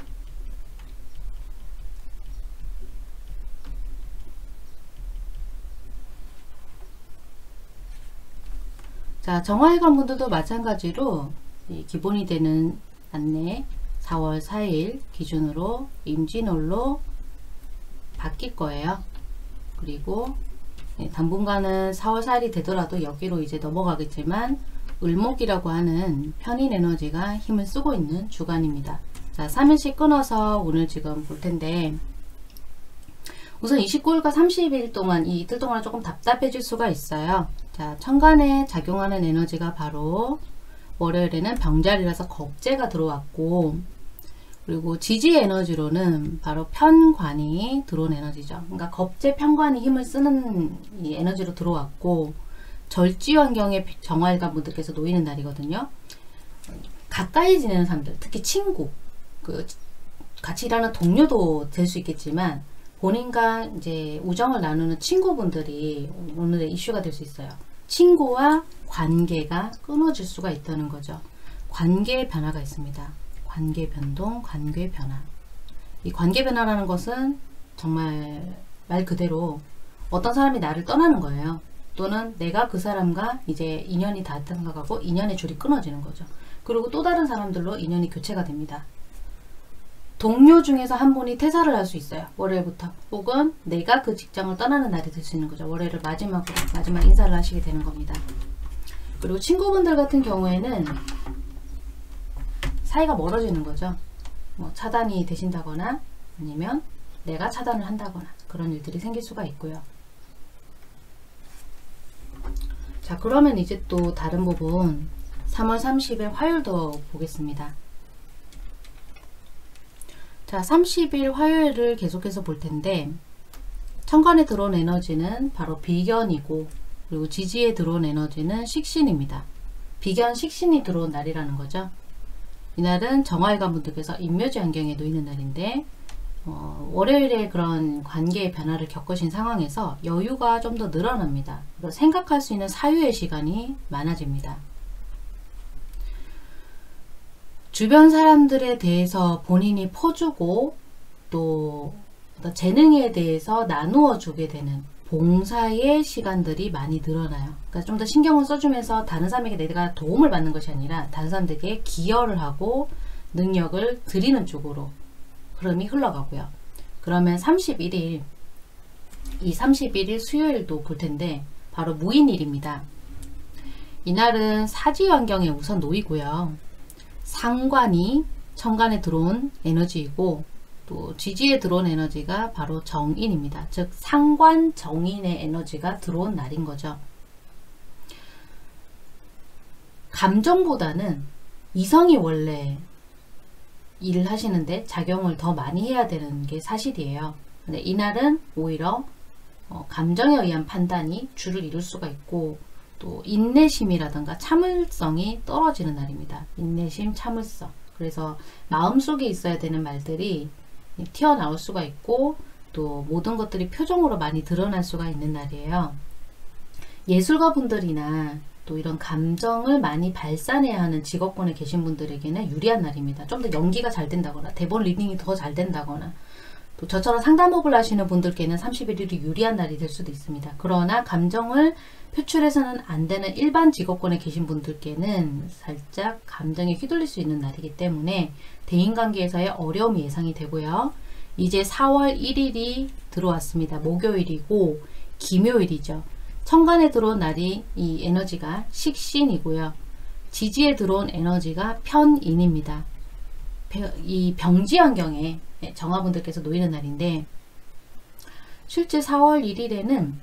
자, 정화일관 분들도 마찬가지로 이 기본이 되는 안내 사월 사일 기준으로 임진월로 바뀔 거예요. 그리고 당분간은 사월 사일이 되더라도 여기로 이제 넘어가겠지만 을목이라고 하는 편인 에너지가 힘을 쓰고 있는 주간입니다. 자, 삼 일씩 끊어서 오늘 지금 볼 텐데, 우선 이십구 일과 삼십 일 동안 이 이틀 동안 조금 답답해질 수가 있어요. 자, 천간에 작용하는 에너지가 바로 월요일에는 병자리라서 겁재가 들어왔고, 그리고 지지 에너지로는 바로 편관이 들어온 에너지죠. 그러니까 겁재 편관이 힘을 쓰는 이 에너지로 들어왔고, 절지 환경에 정화일관 분들께서 놓이는 날이거든요. 가까이 지내는 사람들, 특히 친구, 그 같이 일하는 동료도 될 수 있겠지만 본인과 이제 우정을 나누는 친구분들이 오늘의 이슈가 될 수 있어요. 친구와 관계가 끊어질 수가 있다는 거죠. 관계의 변화가 있습니다. 관계 변동, 관계 변화. 이 관계 변화라는 것은 정말 말 그대로 어떤 사람이 나를 떠나는 거예요. 또는 내가 그 사람과 이제 인연이 다 생각하고 인연의 줄이 끊어지는 거죠. 그리고 또 다른 사람들로 인연이 교체가 됩니다. 동료 중에서 한 분이 퇴사를 할 수 있어요. 월요일부터. 혹은 내가 그 직장을 떠나는 날이 될 수 있는 거죠. 월요일을 마지막으로 마지막 인사를 하시게 되는 겁니다. 그리고 친구분들 같은 경우에는 사이가 멀어지는 거죠. 뭐 차단이 되신다거나 아니면 내가 차단을 한다거나 그런 일들이 생길 수가 있고요. 자, 그러면 이제 또 다른 부분 삼월 삼십일 화요일도 보겠습니다. 자, 삼십일 화요일을 계속해서 볼 텐데, 천간에 들어온 에너지는 바로 비견이고, 그리고 지지에 들어온 에너지는 식신입니다. 비견, 식신이 들어온 날이라는 거죠. 이날은 정화일관 분들께서 인묘지 환경에 놓이는 날인데, 어, 월요일에 그런 관계의 변화를 겪으신 상황에서 여유가 좀 더 늘어납니다. 생각할 수 있는 사유의 시간이 많아집니다. 주변 사람들에 대해서 본인이 퍼주고 또 재능에 대해서 나누어 주게 되는 봉사의 시간들이 많이 늘어나요. 그러니까 좀 더 신경을 써주면서 다른 사람에게 내가 도움을 받는 것이 아니라 다른 사람들에게 기여를 하고 능력을 드리는 쪽으로 흐름이 흘러가고요. 그러면 삼십일 일, 이 삼십일 일 수요일도 볼 텐데 바로 무인일입니다. 이날은 사지 환경에 우선 놓이고요. 상관이 천간에 들어온 에너지이고 또 지지에 들어온 에너지가 바로 정인입니다. 즉 상관 정인의 에너지가 들어온 날인 거죠. 감정보다는 이성이 원래 일을 하시는데 작용을 더 많이 해야 되는 게 사실이에요. 근데 이날은 오히려 어, 감정에 의한 판단이 주를 이룰 수가 있고 또 인내심이라든가 참을성이 떨어지는 날입니다. 인내심, 참을성. 그래서 마음속에 있어야 되는 말들이 튀어나올 수가 있고 또 모든 것들이 표정으로 많이 드러날 수가 있는 날이에요. 예술가 분들이나 또 이런 감정을 많이 발산해야 하는 직업군에 계신 분들에게는 유리한 날입니다. 좀 더 연기가 잘 된다거나 대본 리딩이 더 잘 된다거나 또 저처럼 상담업을 하시는 분들께는 삼십일 일이 유리한 날이 될 수도 있습니다. 그러나 감정을 표출해서는 안 되는 일반 직업군에 계신 분들께는 살짝 감정에 휘둘릴 수 있는 날이기 때문에 대인관계에서의 어려움이 예상이 되고요. 이제 사월 일일이 들어왔습니다. 목요일이고 기묘일이죠. 천간에 들어온 날이 이 에너지가 식신이고요. 지지에 들어온 에너지가 편인입니다. 이 병지 환경에 정화분들께서 놓이는 날인데 실제 사월 일일에는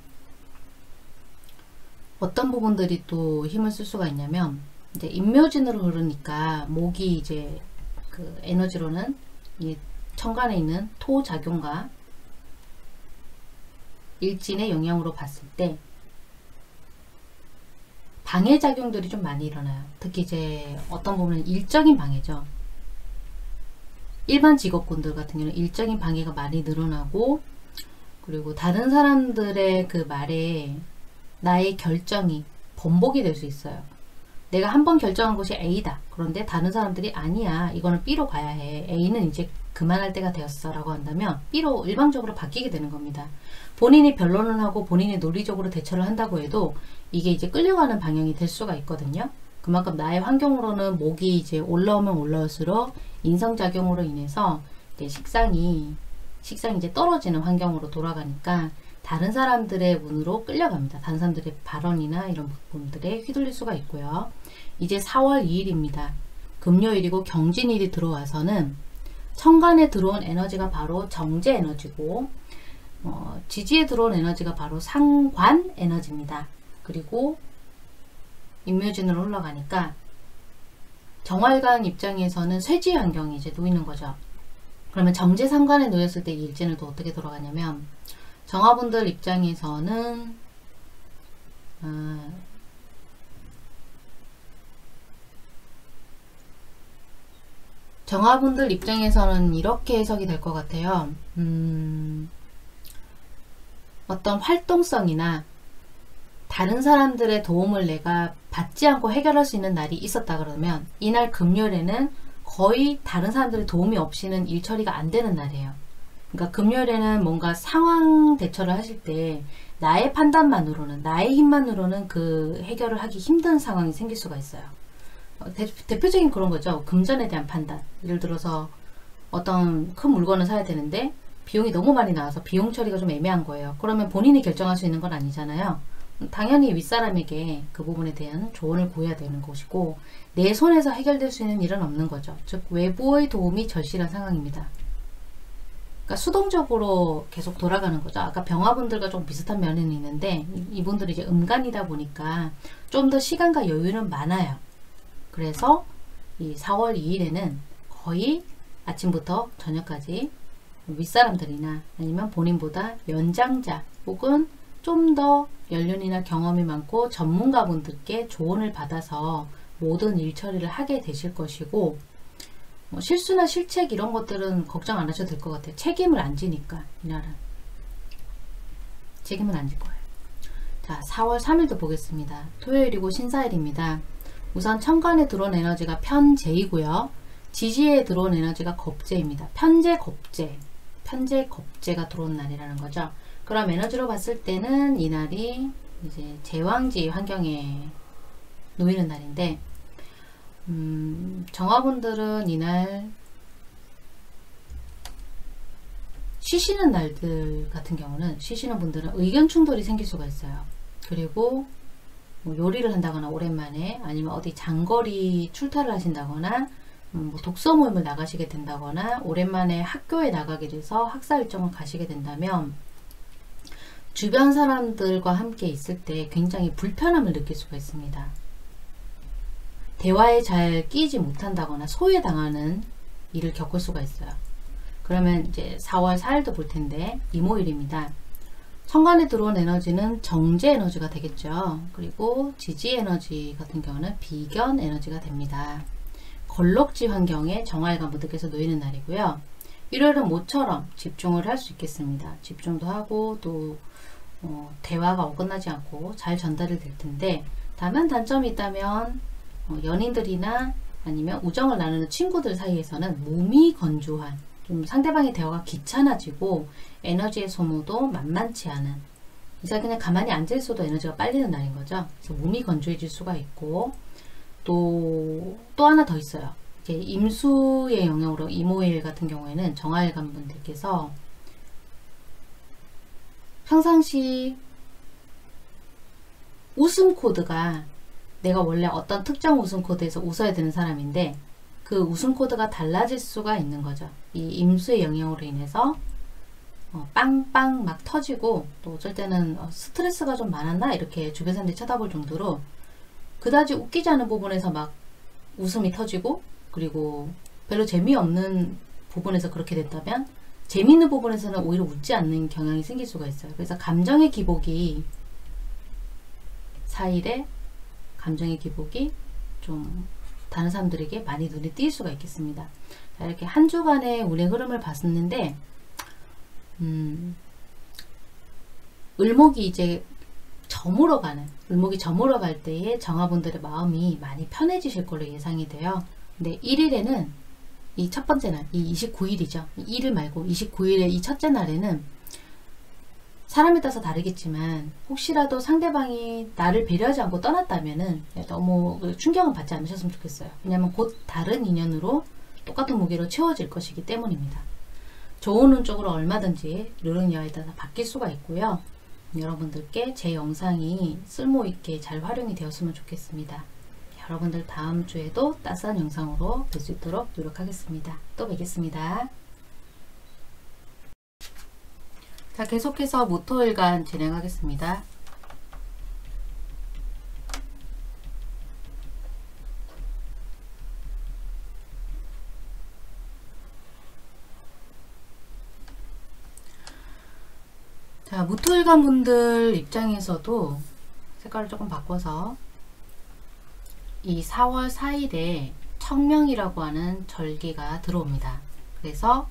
어떤 부분들이 또 힘을 쓸 수가 있냐면 이제 임묘진으로 흐르니까 목이 이제 그 에너지로는 이 천간에 있는 토 작용과 일진의 영향으로 봤을 때 방해 작용들이 좀 많이 일어나요. 특히 이제 어떤 부분은 일적인 방해죠. 일반 직업군들 같은 경우는 일적인 방해가 많이 늘어나고 그리고 다른 사람들의 그 말에 나의 결정이 번복이 될 수 있어요. 내가 한번 결정한 것이 A다. 그런데 다른 사람들이 아니야. 이거는 B로 가야 해. A는 이제 그만할 때가 되었어 라고 한다면 B로 일방적으로 바뀌게 되는 겁니다. 본인이 변론을 하고 본인이 논리적으로 대처를 한다고 해도 이게 이제 끌려가는 방향이 될 수가 있거든요. 그만큼 나의 환경으로는 목이 이제 올라오면 올라올수록 인성작용으로 인해서 이제 식상이 식상이 이제 떨어지는 환경으로 돌아가니까 다른 사람들의 운으로 끌려갑니다. 다른 사람들의 발언이나 이런 부분들에 휘둘릴 수가 있고요. 이제 사월 이일입니다. 금요일이고 경진일이 들어와서는 천간에 들어온 에너지가 바로 정제 에너지고 어, 지지에 들어온 에너지가 바로 상관 에너지입니다. 그리고 임묘진으로 올라가니까 정활관 입장에서는 쇠지 환경이 이제 놓이는 거죠. 그러면 정제 상관에 놓였을 때 이 일진은 또 어떻게 돌아가냐면 정화분들 입장에서는 아, 정화분들 입장에서는 이렇게 해석이 될 것 같아요. 음, 어떤 활동성이나 다른 사람들의 도움을 내가 받지 않고 해결할 수 있는 날이 있었다 그러면 이날 금요일에는 거의 다른 사람들의 도움이 없이는 일 처리가 안 되는 날이에요. 그러니까 금요일에는 뭔가 상황 대처를 하실 때 나의 판단만으로는 나의 힘만으로는 그 해결을 하기 힘든 상황이 생길 수가 있어요. 대, 대표적인 그런 거죠. 금전에 대한 판단. 예를 들어서 어떤 큰 물건을 사야 되는데 비용이 너무 많이 나와서 비용 처리가 좀 애매한 거예요. 그러면 본인이 결정할 수 있는 건 아니잖아요. 당연히 윗사람에게 그 부분에 대한 조언을 구해야 되는 것이고 내 손에서 해결될 수 있는 일은 없는 거죠. 즉 외부의 도움이 절실한 상황입니다. 그러니까 수동적으로 계속 돌아가는 거죠. 아까 병화분들과 좀 비슷한 면은 있는데 이분들이 이제 음간이다 보니까 좀 더 시간과 여유는 많아요. 그래서 이 사월 이일에는 거의 아침부터 저녁까지 윗사람들이나 아니면 본인보다 연장자 혹은 좀 더 연륜이나 경험이 많고 전문가분들께 조언을 받아서 모든 일 처리를 하게 되실 것이고 뭐 실수나 실책 이런 것들은 걱정 안 하셔도 될 것 같아요. 책임을 안 지니까 이날은 책임을 안 질 거예요. 자, 사월 삼일도 보겠습니다. 토요일이고 신사일입니다. 우선 천간에 들어온 에너지가 편재이고요. 지지에 들어온 에너지가 겁재입니다. 편재, 겁재. 편재, 겁재가 들어온 날이라는 거죠. 그럼 에너지로 봤을 때는 이날이 이제 제왕지 환경에 놓이는 날인데 음, 정화분들은 이날 쉬시는 날들 같은 경우는 쉬시는 분들은 의견 충돌이 생길 수가 있어요. 그리고 뭐 요리를 한다거나 오랜만에 아니면 어디 장거리 출타를 하신다거나 음, 뭐 독서 모임을 나가시게 된다거나 오랜만에 학교에 나가게 돼서 학사 일정을 가시게 된다면 주변 사람들과 함께 있을 때 굉장히 불편함을 느낄 수가 있습니다. 대화에 잘 끼지 못한다거나 소외당하는 일을 겪을 수가 있어요. 그러면 이제 사월 사일도 볼 텐데 이모일입니다. 천간에 들어온 에너지는 정제 에너지가 되겠죠. 그리고 지지 에너지 같은 경우는 비견 에너지가 됩니다. 걸럭지 환경에 정화일관 분들께서 놓이는 날이고요. 일요일은 모처럼 집중을 할 수 있겠습니다. 집중도 하고 또 어, 대화가 어긋나지 않고 잘 전달이 될 텐데, 다만 단점이 있다면 어, 연인들이나 아니면 우정을 나누는 친구들 사이에서는 몸이 건조한, 좀 상대방의 대화가 귀찮아지고 에너지의 소모도 만만치 않은, 이제 그냥 가만히 앉아있어도 에너지가 빨리는 날인 거죠. 그래서 몸이 건조해질 수가 있고, 또, 또 하나 더 있어요. 이제 임수의 영향으로 이모일 같은 경우에는 정화일관 분들께서 평상시 웃음 코드가, 내가 원래 어떤 특정 웃음 코드에서 웃어야 되는 사람인데 그 웃음 코드가 달라질 수가 있는 거죠. 이 임수의 영향으로 인해서 어, 빵빵 막 터지고, 또 어쩔 때는 어, 스트레스가 좀 많았나 이렇게 주변 사람들이 쳐다볼 정도로 그다지 웃기지 않은 부분에서 막 웃음이 터지고, 그리고 별로 재미없는 부분에서 그렇게 됐다면 재미있는 부분에서는 오히려 웃지 않는 경향이 생길 수가 있어요. 그래서 감정의 기복이 사 일에 감정의 기복이 좀 다른 사람들에게 많이 눈에 띌 수가 있겠습니다. 자, 이렇게 한 주간의 운의 흐름을 봤었는데, 음, 을목이 이제 저물어 가는, 을목이 저물어 갈 때에 정화분들의 마음이 많이 편해지실 걸로 예상이 돼요. 근데 일 일에는 이 첫 번째 날, 이 이십구 일이죠. 일 일 말고 이십구 일의 이 첫째 날에는 사람에 따라서 다르겠지만 혹시라도 상대방이 나를 배려하지 않고 떠났다면은 너무 충격은 받지 않으셨으면 좋겠어요. 왜냐하면 곧 다른 인연으로 똑같은 무게로 채워질 것이기 때문입니다. 좋은 운 쪽으로 얼마든지 르릉여에 따라 바뀔 수가 있고요. 여러분들께 제 영상이 쓸모있게 잘 활용이 되었으면 좋겠습니다. 여러분들 다음 주에도 따스한 영상으로 뵐 수 있도록 노력하겠습니다. 또 뵙겠습니다. 자, 계속해서 모토일간 진행하겠습니다. 자, 무토일간 분들 입장에서도 색깔을 조금 바꿔서 이 사월 사일에 청명이라고 하는 절기가 들어옵니다. 그래서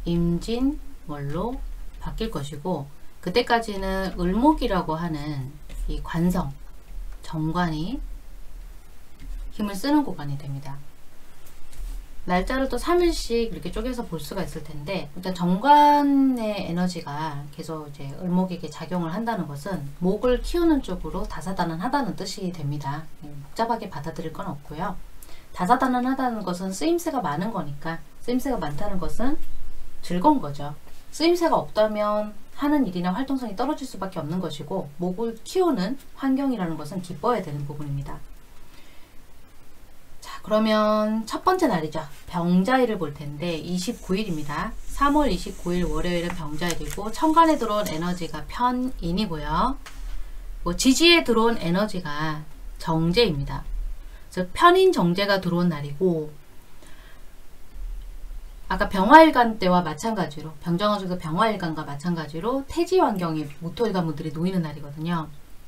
임진월로 바뀔 것이고, 그때까지는 을목이라고 하는 이 관성, 정관이 힘을 쓰는 구간이 됩니다. 날짜를 또 삼 일씩 이렇게 쪼개서 볼 수가 있을 텐데, 일단 정관의 에너지가 계속 이제 을목에게 작용을 한다는 것은 목을 키우는 쪽으로 다사다난하다는 뜻이 됩니다. 복잡하게 받아들일 건 없고요. 다사다난하다는 것은 쓰임새가 많은 거니까, 쓰임새가 많다는 것은 즐거운 거죠. 쓰임새가 없다면 하는 일이나 활동성이 떨어질 수밖에 없는 것이고, 목을 키우는 환경이라는 것은 기뻐야 되는 부분입니다. 자, 그러면 첫 번째 날이죠. 병자일을 볼 텐데 이십구 일입니다. 삼월 이십구 일 월요일은 병자일이고, 천간에 들어온 에너지가 편인이고요. 뭐 지지에 들어온 에너지가 정제입니다. 즉 편인 정제가 들어온 날이고, 아까 병화일간 때와 마찬가지로, 병정화 중에서 병화일간과 마찬가지로 태지 환경에 모토일간 분들이 놓이는 날이거든요.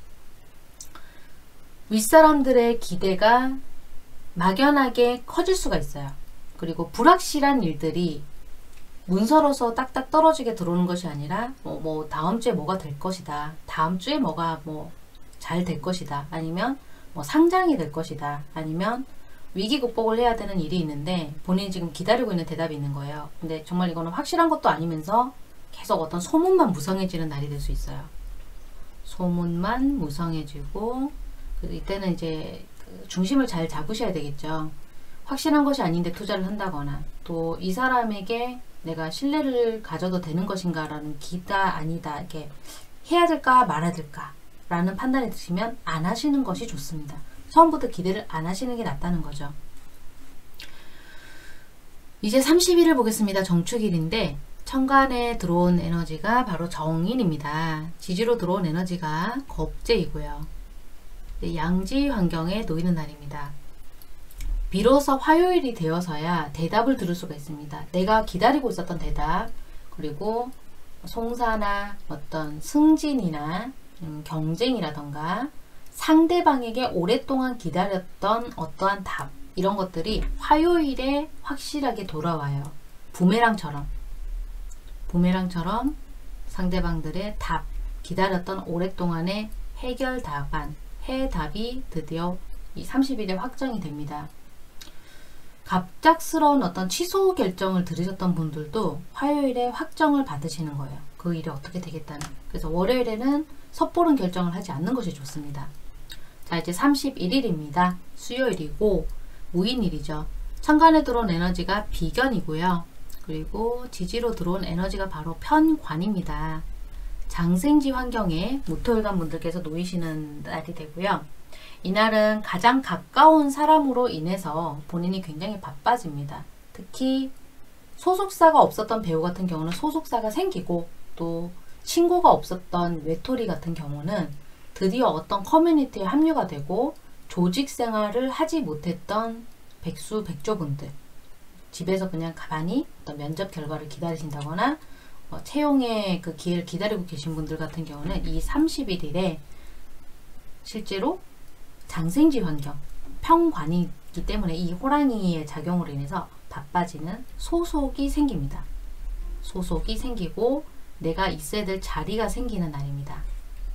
윗사람들의 기대가 막연하게 커질 수가 있어요. 그리고 불확실한 일들이 문서로서 딱딱 떨어지게 들어오는 것이 아니라 뭐, 뭐 다음 주에 뭐가 될 것이다, 다음 주에 뭐가 뭐 잘 될 것이다, 아니면 뭐 상장이 될 것이다, 아니면 위기 극복을 해야 되는 일이 있는데 본인이 지금 기다리고 있는 대답이 있는 거예요. 근데 정말 이거는 확실한 것도 아니면서 계속 어떤 소문만 무성해지는 날이 될 수 있어요. 소문만 무성해지고, 이때는 이제 중심을 잘 잡으셔야 되겠죠. 확실한 것이 아닌데 투자를 한다거나, 또 이 사람에게 내가 신뢰를 가져도 되는 것인가 라는 기다 아니다, 이렇게 해야 될까 말아야 될까 라는 판단이 드시면 안 하시는 것이 좋습니다. 처음부터 기대를 안 하시는 게 낫다는 거죠. 이제 삼십 일을 보겠습니다. 정축일인데 천간에 들어온 에너지가 바로 정인입니다. 지지로 들어온 에너지가 겁재이고요. 양지 환경에 놓이는 날입니다. 비로소 화요일이 되어서야 대답을 들을 수가 있습니다. 내가 기다리고 있었던 대답, 그리고 송사나 어떤 승진이나 음, 경쟁이라던가 상대방에게 오랫동안 기다렸던 어떠한 답, 이런 것들이 화요일에 확실하게 돌아와요. 부메랑처럼. 부메랑처럼 상대방들의 답, 기다렸던 오랫동안의 해결 답안, 해답이 드디어 이 삼십 일에 확정이 됩니다. 갑작스러운 어떤 취소 결정을 들으셨던 분들도 화요일에 확정을 받으시는 거예요. 그 일이 어떻게 되겠다는. 그래서 월요일에는 섣부른 결정을 하지 않는 것이 좋습니다. 자, 이제 삼십일 일입니다. 수요일이고 무인일이죠. 천간에 들어온 에너지가 비견이고요. 그리고 지지로 들어온 에너지가 바로 편관입니다. 장생지 환경에 무토일간 분들께서 놓이시는 날이 되고요. 이날은 가장 가까운 사람으로 인해서 본인이 굉장히 바빠집니다. 특히 소속사가 없었던 배우 같은 경우는 소속사가 생기고, 또 친구가 없었던 외톨이 같은 경우는 드디어 어떤 커뮤니티에 합류가 되고, 조직 생활을 하지 못했던 백수 백조분들, 집에서 그냥 가만히 어떤 면접 결과를 기다리신다거나 어, 채용의 그 기회를 기다리고 계신 분들 같은 경우는 이 삼십일 일에 실제로 장생지 환경, 평관이기 때문에 이 호랑이의 작용으로 인해서 바빠지는 소속이 생깁니다. 소속이 생기고 내가 있어야 될 자리가 생기는 날입니다.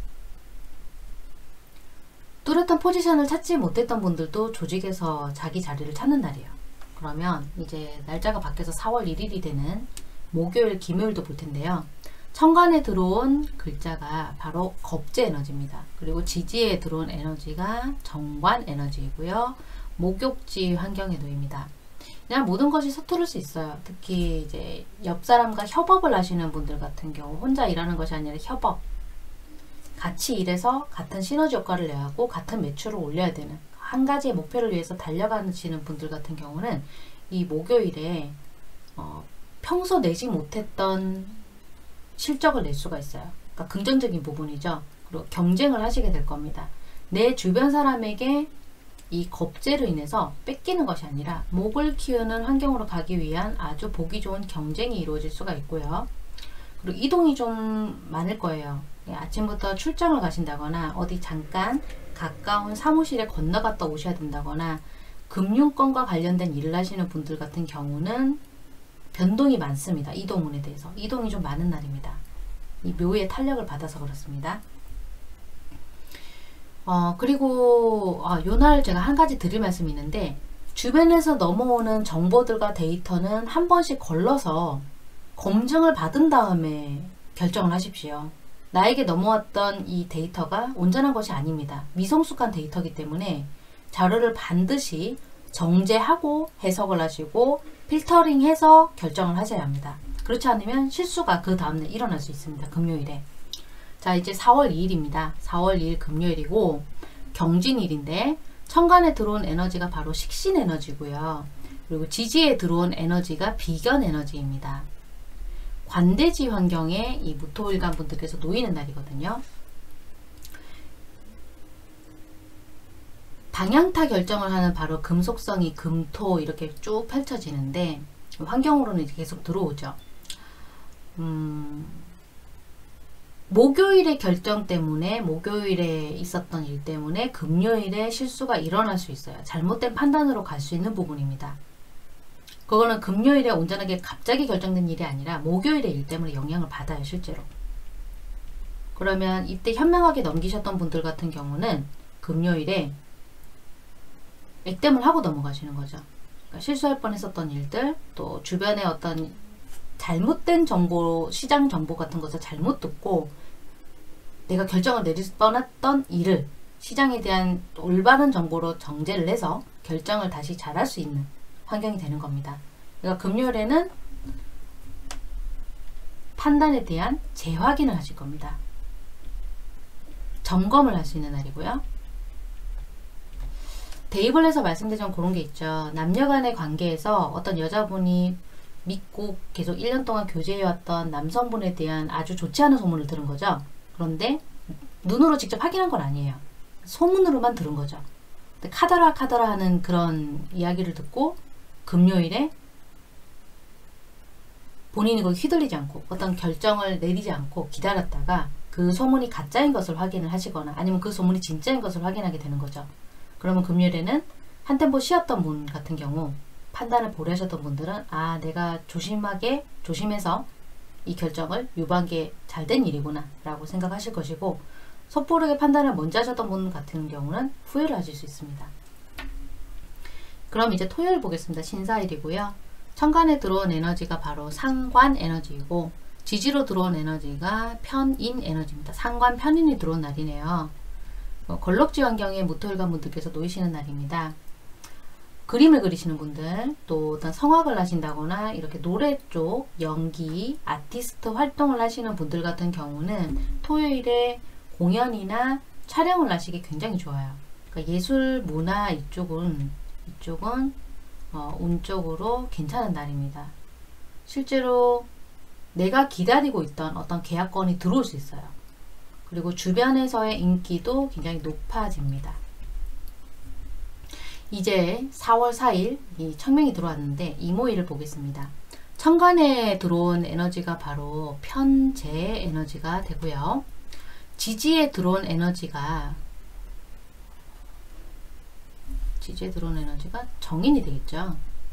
뚜렷한 포지션을 찾지 못했던 분들도 조직에서 자기 자리를 찾는 날이에요. 그러면 이제 날짜가 바뀌어서 사월 일일이 되는 목요일, 김요일도 볼 텐데요. 천간에 들어온 글자가 바로 겁재 에너지입니다. 그리고 지지에 들어온 에너지가 정관 에너지이고요. 목욕지 환경에 놓입니다. 그냥 모든 것이 서투를 수 있어요. 특히 이제 옆 사람과 협업을 하시는 분들 같은 경우, 혼자 일하는 것이 아니라 협업, 같이 일해서 같은 시너지 효과를 내야 하고 같은 매출을 올려야 되는 한 가지의 목표를 위해서 달려가시는 분들 같은 경우는 이 목요일에 어, 평소 내지 못했던 실적을 낼 수가 있어요. 그러니까 긍정적인 부분이죠. 그리고 경쟁을 하시게 될 겁니다. 내 주변 사람에게 이 겁재로 인해서 뺏기는 것이 아니라 목을 키우는 환경으로 가기 위한 아주 보기 좋은 경쟁이 이루어질 수가 있고요. 그리고 이동이 좀 많을 거예요. 아침부터 출장을 가신다거나 어디 잠깐 가까운 사무실에 건너갔다 오셔야 된다거나 금융권과 관련된 일을 하시는 분들 같은 경우는 변동이 많습니다. 이동운에 대해서. 이동이 좀 많은 날입니다. 이 묘의 탄력을 받아서 그렇습니다. 어, 그리고 아, 요날 제가 한 가지 드릴 말씀이 있는데, 주변에서 넘어오는 정보들과 데이터는 한 번씩 걸러서 검증을 받은 다음에 결정을 하십시오. 나에게 넘어왔던 이 데이터가 온전한 것이 아닙니다. 미성숙한 데이터이기 때문에 자료를 반드시 정제하고 해석을 하시고 필터링해서 결정을 하셔야 합니다. 그렇지 않으면 실수가 그 다음날 일어날 수 있습니다. 금요일에. 자, 이제 사월 이일입니다. 사월 이일 금요일이고 경진일인데 천간에 들어온 에너지가 바로 식신 에너지고요. 그리고 지지에 들어온 에너지가 비견 에너지입니다. 관대지 환경에 이 무토일간 분들께서 놓이는 날이거든요. 방향타 결정을 하는 바로 금속성이 금토 이렇게 쭉 펼쳐지는데 환경으로는 계속 들어오죠. 음, 목요일의 결정 때문에, 목요일에 있었던 일 때문에 금요일에 실수가 일어날 수 있어요. 잘못된 판단으로 갈 수 있는 부분입니다. 그거는 금요일에 온전하게 갑자기 결정된 일이 아니라 목요일의 일 때문에 영향을 받아요, 실제로. 그러면 이때 현명하게 넘기셨던 분들 같은 경우는 금요일에 액땜을 하고 넘어가시는 거죠. 그러니까 실수할 뻔했었던 일들, 또 주변에 어떤 잘못된 정보, 시장 정보 같은 것을 잘못 듣고 내가 결정을 내릴 뻔했던 일을 시장에 대한 올바른 정보로 정제를 해서 결정을 다시 잘할 수 있는 환경이 되는 겁니다. 그러니까 금요일에는 판단에 대한 재확인을 하실 겁니다. 점검을 할 수 있는 날이고요. 대입을 해서 말씀드린 그런 게 있죠. 남녀 간의 관계에서 어떤 여자분이 믿고 계속 일 년 동안 교제해왔던 남성분에 대한 아주 좋지 않은 소문을 들은 거죠. 그런데 눈으로 직접 확인한 건 아니에요. 소문으로만 들은 거죠. 근데 카더라 카더라 하는 그런 이야기를 듣고 금요일에 본인이 거기 휘둘리지 않고 어떤 결정을 내리지 않고 기다렸다가 그 소문이 가짜인 것을 확인을 하시거나 아니면 그 소문이 진짜인 것을 확인하게 되는 거죠. 그러면 금요일에는 한 템포 쉬었던 분 같은 경우 판단을 보려하셨던 분들은 아 내가 조심하게 조심해서 이 결정을 유보한게 잘된 일이구나 라고 생각하실 것이고, 섣부르게 판단을 먼저 하셨던 분 같은 경우는 후회를 하실 수 있습니다. 그럼 이제 토요일 보겠습니다. 신사일이고요. 천간에 들어온 에너지가 바로 상관 에너지이고 지지로 들어온 에너지가 편인 에너지입니다. 상관 편인이 들어온 날이네요. 어, 걸럭지 환경에 무토일관 분들께서 놓이시는 날입니다. 그림을 그리시는 분들, 또 어떤 성악을 하신다거나 이렇게 노래 쪽, 연기, 아티스트 활동을 하시는 분들 같은 경우는 토요일에 공연이나 촬영을 하시기 굉장히 좋아요. 그러니까 예술, 문화 이쪽은 이쪽은 어, 운쪽으로 괜찮은 날입니다. 실제로 내가 기다리고 있던 어떤 계약건이 들어올 수 있어요. 그리고 주변에서의 인기도 굉장히 높아집니다. 이제 사월 사일 이 청명이 들어왔는데 이모일을 보겠습니다. 천간에 들어온 에너지가 바로 편재 에너지가 되고요. 지지에 들어온 에너지가 지지에 들어온 에너지가 정인이 되겠죠.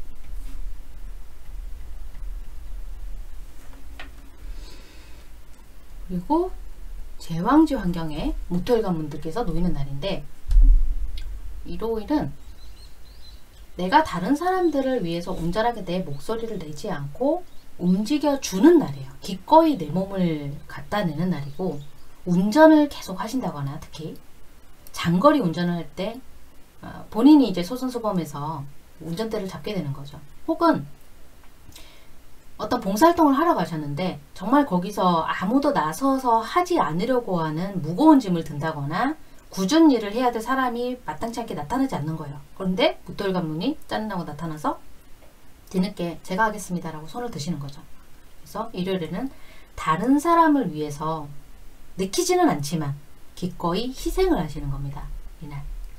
그리고 제왕지 환경에 무토일관 분들께서 놓이는 날인데, 일요일은 내가 다른 사람들을 위해서 온전하게 내 목소리를 내지 않고 움직여주는 날이에요. 기꺼이 내 몸을 갖다 내는 날이고, 운전을 계속 하신다거나 특히 장거리 운전을 할 때 본인이 이제 소선수범해서 운전대를 잡게 되는 거죠. 혹은 어떤 봉사활동을 하러 가셨는데 정말 거기서 아무도 나서서 하지 않으려고 하는 무거운 짐을 든다거나 굳은 일을 해야 될 사람이 마땅치 않게 나타나지 않는 거예요. 그런데 무토일관 분이 짜증나고 나타나서 뒤늦게 제가 하겠습니다 라고 손을 드시는 거죠. 그래서 일요일에는 다른 사람을 위해서 느끼지는 않지만 기꺼이 희생을 하시는 겁니다. 이날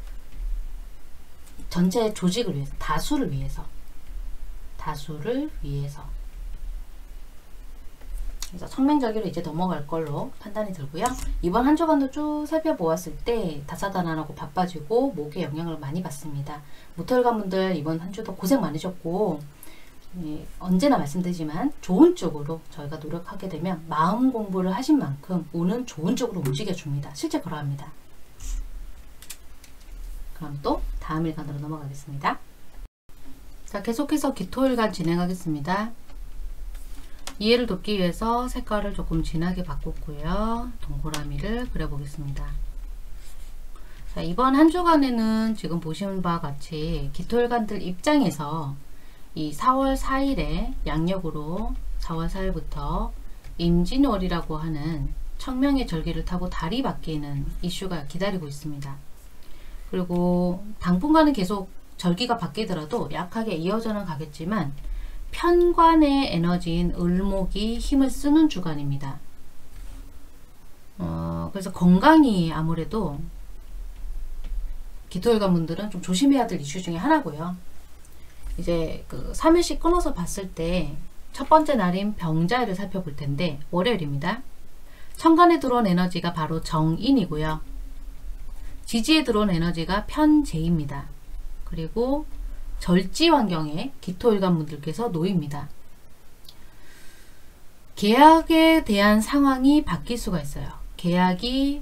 전체 조직을 위해서, 다수를 위해서 다수를 위해서. 그래서 청명절기로 이제 넘어갈 걸로 판단이 들고요. 이번 한 주간도 쭉 살펴보았을 때 다사다난하고 바빠지고 목에 영향을 많이 받습니다. 무토일관 분들 이번 한 주도 고생 많으셨고, 예, 언제나 말씀드리지만 좋은 쪽으로 저희가 노력하게 되면 마음 공부를 하신 만큼 운은 좋은 쪽으로 움직여줍니다. 실제 그러합니다. 그럼 또 다음 일간으로 넘어가겠습니다. 자, 계속해서 기토일간 진행하겠습니다. 이해를 돕기 위해서 색깔을 조금 진하게 바꿨고요. 동그라미를 그려보겠습니다. 자, 이번 한 주간에는 지금 보시는 바와 같이 기토일간들 입장에서 이 사월 사일에 양력으로 사월 사일부터 임진월이라고 하는 청명의 절기를 타고 달이 바뀌는 이슈가 기다리고 있습니다. 그리고 당분간은 계속 절기가 바뀌더라도 약하게 이어져는 가겠지만 편관의 에너지인 을목이 힘을 쓰는 주간입니다. 어, 그래서 건강이 아무래도 기토일관 분들은 좀 조심해야 될 이슈 중에 하나고요. 이제 그 삼 일씩 끊어서 봤을 때 첫 번째 날인 병자일을 살펴볼 텐데 월요일입니다. 천간에 들어온 에너지가 바로 정인이고요. 지지에 들어온 에너지가 편재입니다. 그리고 절지 환경에 기토일관 분들께서 놓입니다. 계약에 대한 상황이 바뀔 수가 있어요. 계약이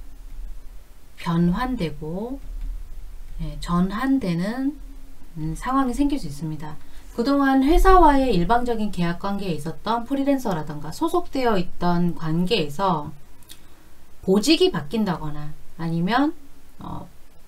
변환되고 예, 전환되는 음, 상황이 생길 수 있습니다. 그동안 회사와의 일방적인 계약 관계에 있었던 프리랜서라던가 소속되어 있던 관계에서 보직이 바뀐다거나 아니면 어,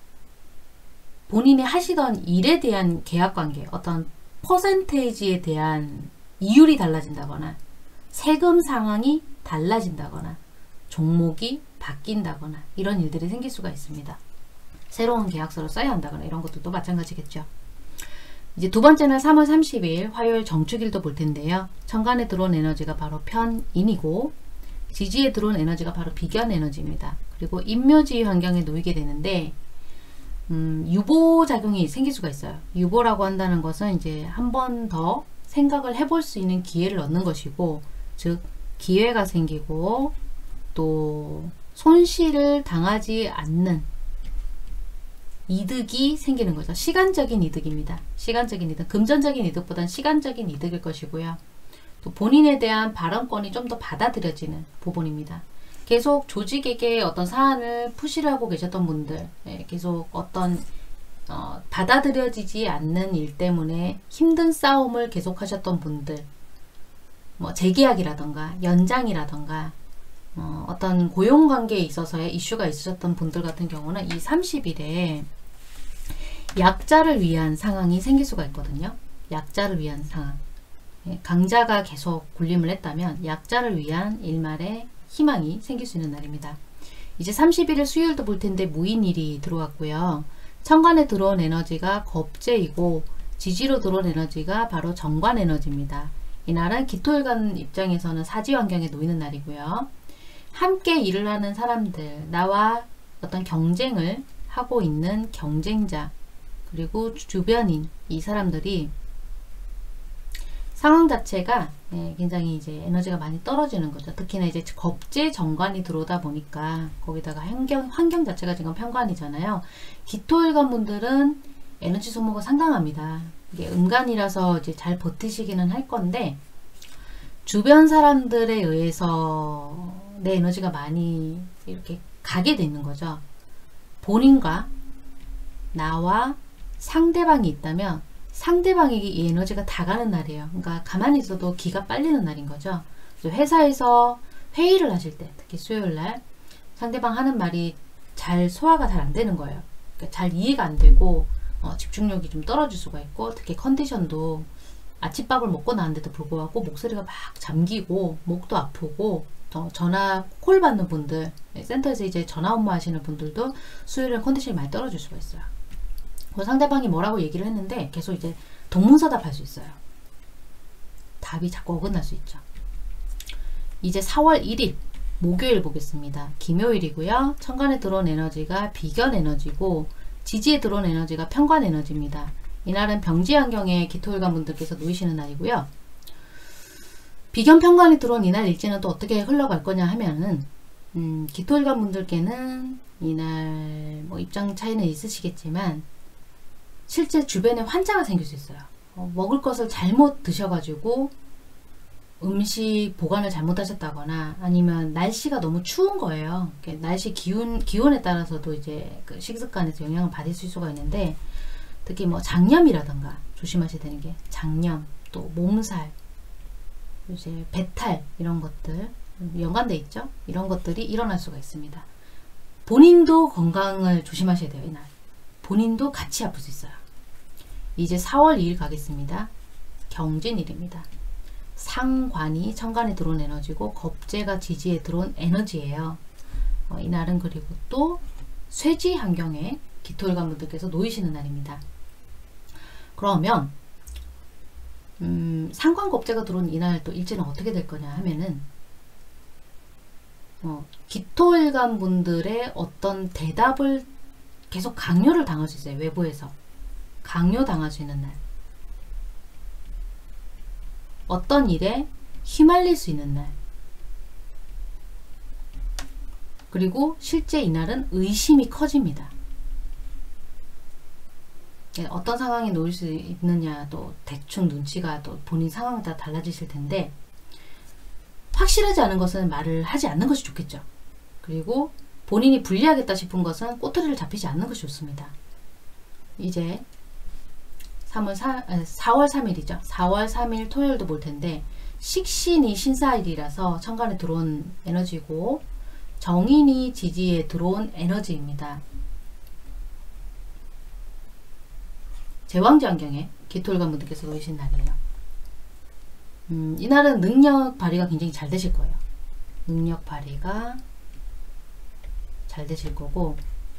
본인이 하시던 일에 대한 계약 관계, 어떤 퍼센테이지에 대한 이율이 달라진다거나 세금 상황이 달라진다거나 종목이 바뀐다거나 이런 일들이 생길 수가 있습니다. 새로운 계약서를 써야 한다거나 이런 것들도 마찬가지겠죠. 이제 두 번째는 삼월 삼십일 화요일 정축일도 볼 텐데요. 천간에 들어온 에너지가 바로 편인이고 지지에 들어온 에너지가 바로 비견 에너지입니다. 그리고 인묘지 환경에 놓이게 되는데 음, 유보작용이 생길 수가 있어요. 유보라고 한다는 것은 이제 한 번 더 생각을 해볼 수 있는 기회를 얻는 것이고, 즉 기회가 생기고 또 손실을 당하지 않는 이득이 생기는 거죠. 시간적인 이득입니다. 시간적인 이득. 금전적인 이득보다는 시간적인 이득일 것이고요. 또 본인에 대한 발언권이 좀 더 받아들여지는 부분입니다. 계속 조직에게 어떤 사안을 푸시를 하고 계셨던 분들, 예, 계속 어떤 어, 받아들여지지 않는 일 때문에 힘든 싸움을 계속 하셨던 분들, 뭐 재계약이라던가 연장이라던가 어, 어떤 고용관계에 있어서의 이슈가 있으셨던 분들 같은 경우는 이 삼십 일에 약자를 위한 상황이 생길 수가 있거든요. 약자를 위한 상황. 예, 강자가 계속 군림을 했다면 약자를 위한 일말의 희망이 생길 수 있는 날입니다. 이제 삼십 일을 수요일도 볼 텐데 무인일이 들어왔고요. 천간에 들어온 에너지가 겁재이고 지지로 들어온 에너지가 바로 정관 에너지입니다. 이날은 기토일간 입장에서는 사지 환경에 놓이는 날이고요. 함께 일을 하는 사람들, 나와 어떤 경쟁을 하고 있는 경쟁자, 그리고 주변인, 이 사람들이 상황 자체가 네, 굉장히 이제 에너지가 많이 떨어지는 거죠. 특히나 이제 겁재 정관이 들어오다 보니까 거기다가 환경, 환경 자체가 지금 편관이잖아요. 기토일간 분들은 에너지 소모가 상당합니다. 이게 음간이라서 이제 잘 버티시기는 할 건데 주변 사람들에 의해서 내 에너지가 많이 이렇게 가게 되는 거죠. 본인과 나와 상대방이 있다면 상대방에게 이 에너지가 다 가는 날이에요. 그러니까 가만히 있어도 기가 빨리는 날인 거죠. 회사에서 회의를 하실 때, 특히 수요일날 상대방 하는 말이 잘 소화가 잘 안 되는 거예요. 그러니까 잘 이해가 안 되고 어, 집중력이 좀 떨어질 수가 있고, 특히 컨디션도 아침밥을 먹고 나왔는데도 불구하고 목소리가 막 잠기고 목도 아프고, 어, 전화 콜 받는 분들, 센터에서 이제 전화 업무 하시는 분들도 수요일에 컨디션이 많이 떨어질 수가 있어요. 상대방이 뭐라고 얘기를 했는데 계속 이제 동문서답 할 수 있어요. 답이 자꾸 어긋날 수 있죠. 이제 사월 일일 목요일 보겠습니다. 김요일이고요. 천간에 들어온 에너지가 비견 에너지고 지지에 들어온 에너지가 편관 에너지입니다. 이날은 병지 환경에 기토일간 분들께서 놓이시는 날이고요. 비견 편관이 들어온 이날 일지는 또 어떻게 흘러갈 거냐 하면은 음, 기토일간 분들께는 이날 뭐 입장 차이는 있으시겠지만 실제 주변에 환자가 생길 수 있어요. 어, 먹을 것을 잘못 드셔가지고 음식 보관을 잘못하셨다거나 아니면 날씨가 너무 추운 거예요. 날씨 기온, 기온에 따라서도 이제 그 식습관에서 영향을 받을 수가 있는데 특히 뭐 장염이라던가 조심하셔야 되는 게 장염, 또 몸살, 이제 배탈 이런 것들 연관돼 있죠. 이런 것들이 일어날 수가 있습니다. 본인도 건강을 조심하셔야 돼요. 이날 본인도 같이 아플 수 있어요. 이제 사월 이일 가겠습니다. 경진일입니다. 상관이 천간에 들어온 에너지고 겁재가 지지에 들어온 에너지예요. 어, 이날은 그리고 또 쇠지 환경에 기토일간 분들께서 놓이시는 날입니다. 그러면 음, 상관겁재가 들어온 이날 또 일지는 어떻게 될 거냐 하면은 어, 기토일간 분들의 어떤 대답을 계속 강요를 당할 수 있어요. 외부에서 강요 당할 수 있는 날, 어떤 일에 휘말릴 수 있는 날, 그리고 실제 이날은 의심이 커집니다. 어떤 상황에 놓일 수 있느냐 또 대충 눈치가 또 본인 상황에 따라 달라지실 텐데 확실하지 않은 것은 말을 하지 않는 것이 좋겠죠. 그리고 본인이 불리하겠다 싶은 것은 꼬투리를 잡히지 않는 것이 좋습니다. 이제 삼월 사, 사월 삼일이죠. 사월 삼일 토요일도 볼 텐데 식신이 신사일이라서 천간에 들어온 에너지고 정인이 지지에 들어온 에너지입니다. 제왕지 환경에 기토일간 분들께서 놓이신 날이에요. 음, 이날은 능력 발휘가 굉장히 잘 되실 거예요. 능력 발휘가 잘 되실 거고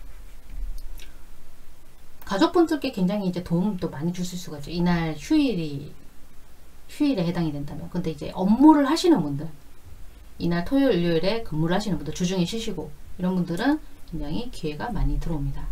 가족분들께 굉장히 이제 도움도 많이 주실 수가 있죠. 이날 휴일이 휴일에 해당이 된다면. 근데 이제 업무를 하시는 분들, 이날 토요일 일요일에 근무를 하시는 분들, 주중에 쉬시고 이런 분들은 굉장히 기회가 많이 들어옵니다.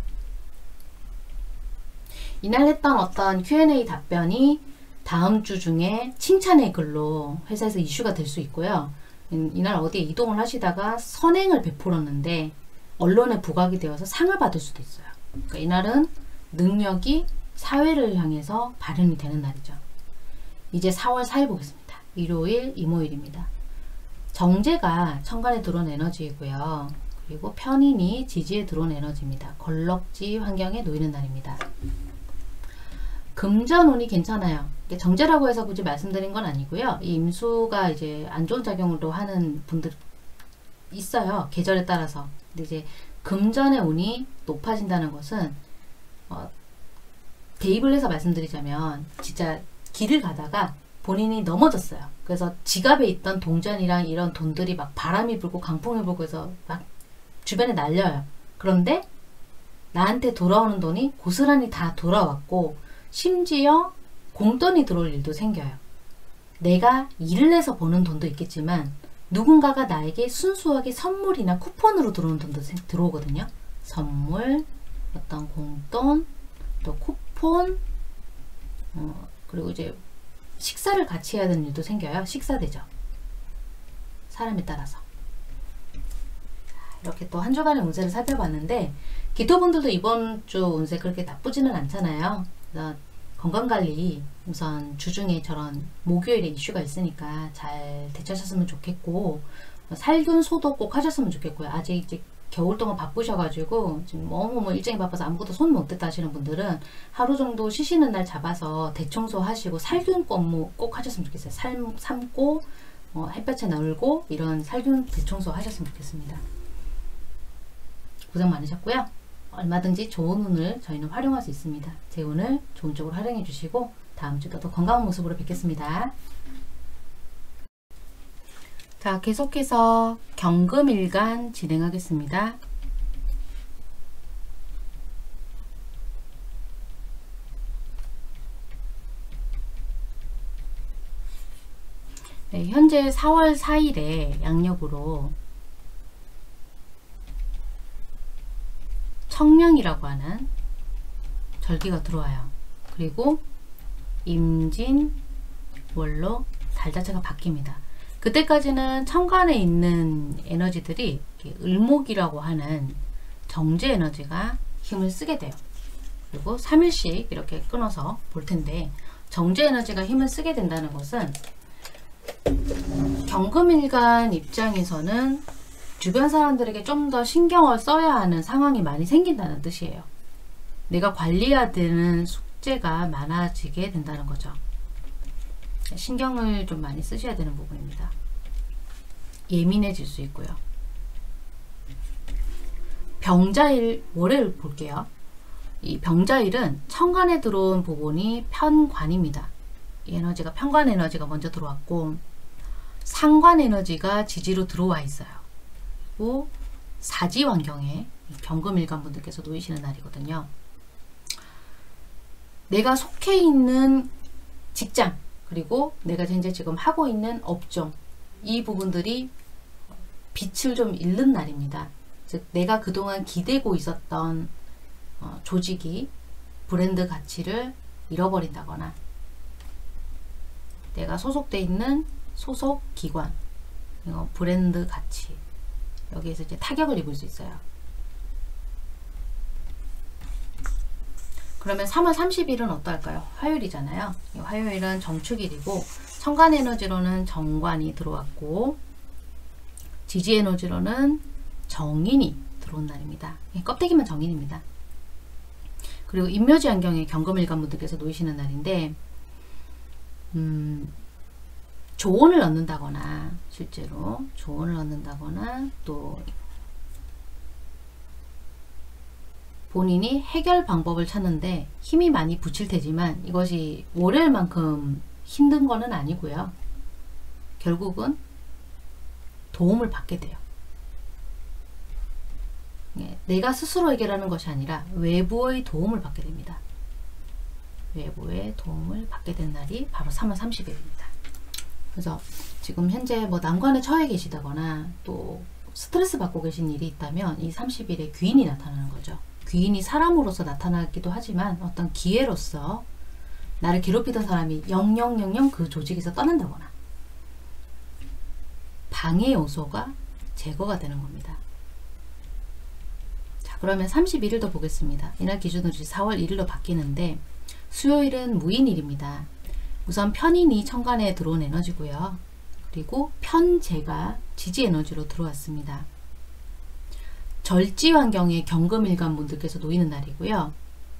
이날 했던 어떤 큐 앤 에이 답변이 다음 주 중에 칭찬의 글로 회사에서 이슈가 될 수 있고요. 이날 어디에 이동을 하시다가 선행을 베풀었는데 언론에 부각이 되어서 상을 받을 수도 있어요. 그러니까 이날은 능력이 사회를 향해서 발현이 되는 날이죠. 이제 사월 사일 보겠습니다. 일요일, 이모일입니다. 정제가 천간에 들어온 에너지이고요. 그리고 편인이 지지에 들어온 에너지입니다. 걸럭지 환경에 놓이는 날입니다. 금전운이 괜찮아요. 정제라고 해서 굳이 말씀드린 건 아니고요. 이 임수가 이제 안 좋은 작용으로 하는 분들 있어요. 계절에 따라서. 근데 이제 금전의 운이 높아진다는 것은 어, 대입을 해서 말씀드리자면 진짜 길을 가다가 본인이 넘어졌어요. 그래서 지갑에 있던 동전이랑 이런 돈들이 막 바람이 불고 강풍이 불고 해서 막 주변에 날려요. 그런데 나한테 돌아오는 돈이 고스란히 다 돌아왔고 심지어 공돈이 들어올 일도 생겨요. 내가 일을 해서 버는 돈도 있겠지만 누군가가 나에게 순수하게 선물이나 쿠폰으로 들어오는 돈도 들어오거든요. 선물, 어떤 공돈, 또 쿠폰, 어, 그리고 이제 식사를 같이 해야 되는 일도 생겨요. 식사대죠. 사람에 따라서. 이렇게 또 한 주간의 운세를 살펴봤는데 기토분들도 이번 주 운세 그렇게 나쁘지는 않잖아요. 그래서 건강관리 우선 주중에 저런 목요일에 이슈가 있으니까 잘 되찾으셨으면 좋겠고 살균 소독 꼭 하셨으면 좋겠고요. 아직 이제 겨울 동안 바쁘셔가지고 지금 너무 뭐 일정이 바빠서 아무것도 손 못 댔다 하시는 분들은 하루 정도 쉬시는 날 잡아서 대청소 하시고 살균 업무 꼭 하셨으면 좋겠어요. 삶, 삶고 어, 햇볕에 널고 이런 살균 대청소 하셨으면 좋겠습니다. 고생 많으셨고요. 얼마든지 좋은 운을 저희는 활용할 수 있습니다. 제 운을 좋은 쪽으로 활용해 주시고 다음 주도 더 건강한 모습으로 뵙겠습니다. 자, 계속해서 경금일간 진행하겠습니다. 네, 현재 사월 사일에 양력으로 청량이라고 하는 절기가 들어와요. 그리고 임진, 월로, 달 자체가 바뀝니다. 그때까지는 천간에 있는 에너지들이 을목이라고 하는 정제 에너지가 힘을 쓰게 돼요. 그리고 삼 일씩 이렇게 끊어서 볼 텐데 정제 에너지가 힘을 쓰게 된다는 것은 경금일간 입장에서는 주변 사람들에게 좀 더 신경을 써야 하는 상황이 많이 생긴다는 뜻이에요. 내가 관리해야 되는 숙제가 많아지게 된다는 거죠. 신경을 좀 많이 쓰셔야 되는 부분입니다. 예민해질 수 있고요. 병자일, 월요일 볼게요. 이 병자일은 천간에 들어온 부분이 편관입니다. 이 에너지가 편관 에너지가 먼저 들어왔고 상관 에너지가 지지로 들어와 있어요. 그리고 사지 환경에 경금일간 분들께서 놓이시는 날이거든요. 내가 속해 있는 직장 그리고 내가 현재 지금 하고 있는 업종 이 부분들이 빛을 좀 잃는 날입니다. 즉 내가 그동안 기대고 있었던 어, 조직이 브랜드 가치를 잃어버린다거나 내가 소속돼 있는 소속 기관 어, 브랜드 가치 여기에서 이제 타격을 입을 수 있어요. 그러면 삼월 삼십일은 어떨까요? 화요일이잖아요. 화요일은 정축일이고 천간 에너지로는 정관이 들어왔고 지지 에너지로는 정인이 들어온 날입니다. 껍데기만 정인입니다. 그리고 인묘지 환경에 경금일간 분들께서 놓이시는 날인데 음, 조언을 얻는다거나 실제로 조언을 얻는다거나 또 본인이 해결 방법을 찾는데 힘이 많이 붙일 테지만 이것이 월요일만큼 힘든 거는 아니고요. 결국은 도움을 받게 돼요. 예, 내가 스스로 해결하는 것이 아니라 외부의 도움을 받게 됩니다. 외부의 도움을 받게 된 날이 바로 삼월 삼십일입니다. 그래서 지금 현재 뭐 난관에 처해 계시다거나 또 스트레스 받고 계신 일이 있다면 이 삼십일에 귀인이 나타나는 거죠. 귀인이 사람으로서 나타나기도 하지만 어떤 기회로서 나를 괴롭히던 사람이 영영영영 그 조직에서 떠난다거나 방해 요소가 제거가 되는 겁니다. 자, 그러면 삼십일 일도 보겠습니다. 이날 기준으로 사월 일 일로 바뀌는데 수요일은 무인일입니다. 우선 편인이 천간에 들어온 에너지고요. 그리고 편재가 지지 에너지로 들어왔습니다. 절지 환경에 경금일간 분들께서 놓이는 날이고요.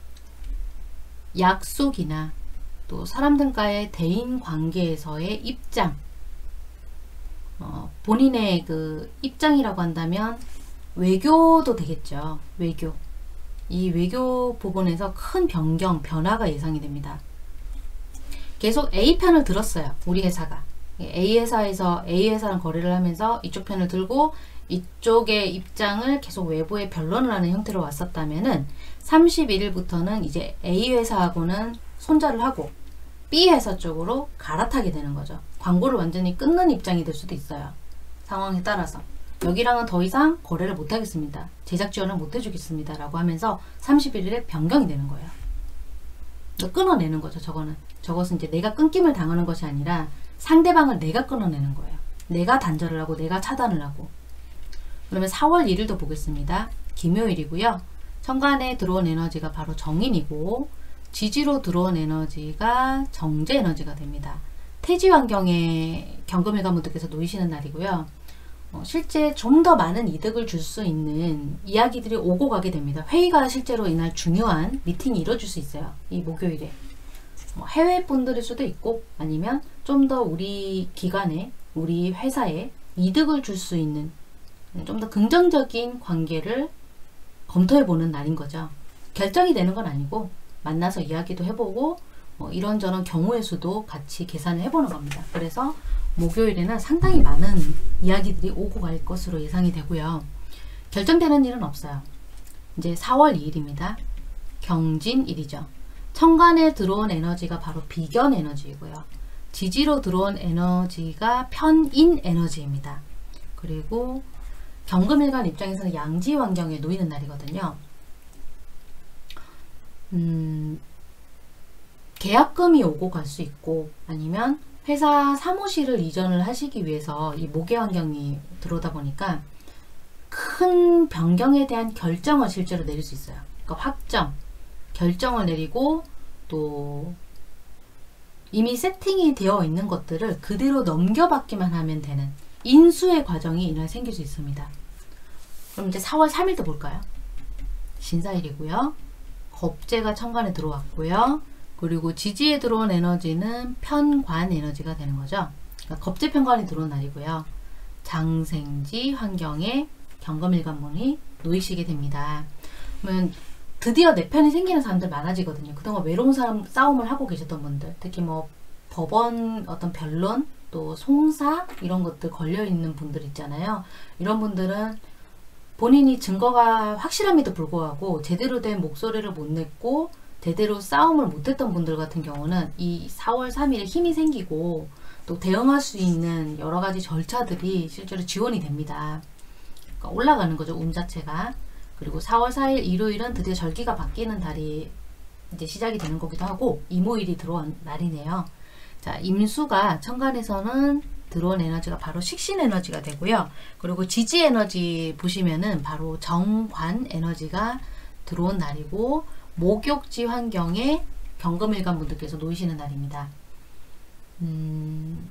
약속이나 또 사람들과의 대인 관계에서의 입장, 어, 본인의 그 입장이라고 한다면 외교도 되겠죠. 외교. 이 외교 부분에서 큰 변경, 변화가 예상이 됩니다. 계속 A 편을 들었어요. 우리 회사가. A 회사에서 A 회사랑 거래를 하면서 이쪽 편을 들고 이쪽의 입장을 계속 외부에 변론을 하는 형태로 왔었다면은 삼십일 일부터는 이제 A 회사하고는 손절을 하고 B 회사 쪽으로 갈아타게 되는 거죠. 광고를 완전히 끊는 입장이 될 수도 있어요. 상황에 따라서. 여기랑은 더 이상 거래를 못 하겠습니다. 제작 지원을 못 해주겠습니다. 라고 하면서 삼십일 일에 변경이 되는 거예요. 끊어내는 거죠. 저거는. 저것은 이제 내가 끊김을 당하는 것이 아니라 상대방을 내가 끊어내는 거예요. 내가 단절을 하고 내가 차단을 하고. 그러면 사월 일 일도 보겠습니다. 김요일이고요. 천간에 들어온 에너지가 바로 정인이고 지지로 들어온 에너지가 정제 에너지가 됩니다. 태지 환경에 경금일간 분들께서 놓이시는 날이고요. 어, 실제 좀 더 많은 이득을 줄 수 있는 이야기들이 오고 가게 됩니다. 회의가 실제로 이날 중요한 미팅이 이루어질 수 있어요. 이 목요일에. 뭐 해외 분들일 수도 있고 아니면 좀 더 우리 기관에 우리 회사에 이득을 줄 수 있는 좀 더 긍정적인 관계를 검토해 보는 날인 거죠. 결정이 되는 건 아니고 만나서 이야기도 해보고 뭐 이런저런 경우의 수도 같이 계산을 해보는 겁니다. 그래서 목요일에는 상당히 많은 이야기들이 오고 갈 것으로 예상이 되고요. 결정되는 일은 없어요. 이제 사월 이 일입니다. 경진일이죠. 천간에 들어온 에너지가 바로 비견 에너지이고요. 지지로 들어온 에너지가 편인 에너지입니다. 그리고 경금일간 입장에서는 양지 환경에 놓이는 날이거든요. 음, 계약금이 오고 갈 수 있고 아니면 회사 사무실을 이전을 하시기 위해서 이 목의 환경이 들어오다 보니까 큰 변경에 대한 결정을 실제로 내릴 수 있어요. 그러니까 확정, 결정을 내리고 또 이미 세팅이 되어 있는 것들을 그대로 넘겨받기만 하면 되는 인수의 과정이 이날 생길 수 있습니다. 그럼 이제 사월 삼 일도 볼까요? 신사일이고요. 겁재가 천간에 들어왔고요. 그리고 지지에 들어온 에너지는 편관 에너지가 되는 거죠. 그러니까 겁재 편관이 들어온 날이고요. 장생지 환경에 경금일관문이 놓이시게 됩니다. 그러면 드디어 내 편이 생기는 사람들 많아지거든요. 그동안 외로운 사람 싸움을 하고 계셨던 분들, 특히 뭐 법원 어떤 변론, 또 송사 이런 것들 걸려있는 분들 있잖아요. 이런 분들은 본인이 증거가 확실함에도 불구하고 제대로 된 목소리를 못 냈고 제대로 싸움을 못했던 분들 같은 경우는 이 사월 삼 일에 힘이 생기고 또 대응할 수 있는 여러 가지 절차들이 실제로 지원이 됩니다. 그러니까 올라가는 거죠, 운 자체가. 그리고 사월 사 일 일요일은 드디어 절기가 바뀌는 달이 이제 시작이 되는 거기도 하고 이모일이 들어온 날이네요. 자, 임수가 천간에서는 들어온 에너지가 바로 식신 에너지가 되고요. 그리고 지지 에너지 보시면은 바로 정관 에너지가 들어온 날이고 목욕지 환경에 경금일간 분들께서 놓이시는 날입니다. 음,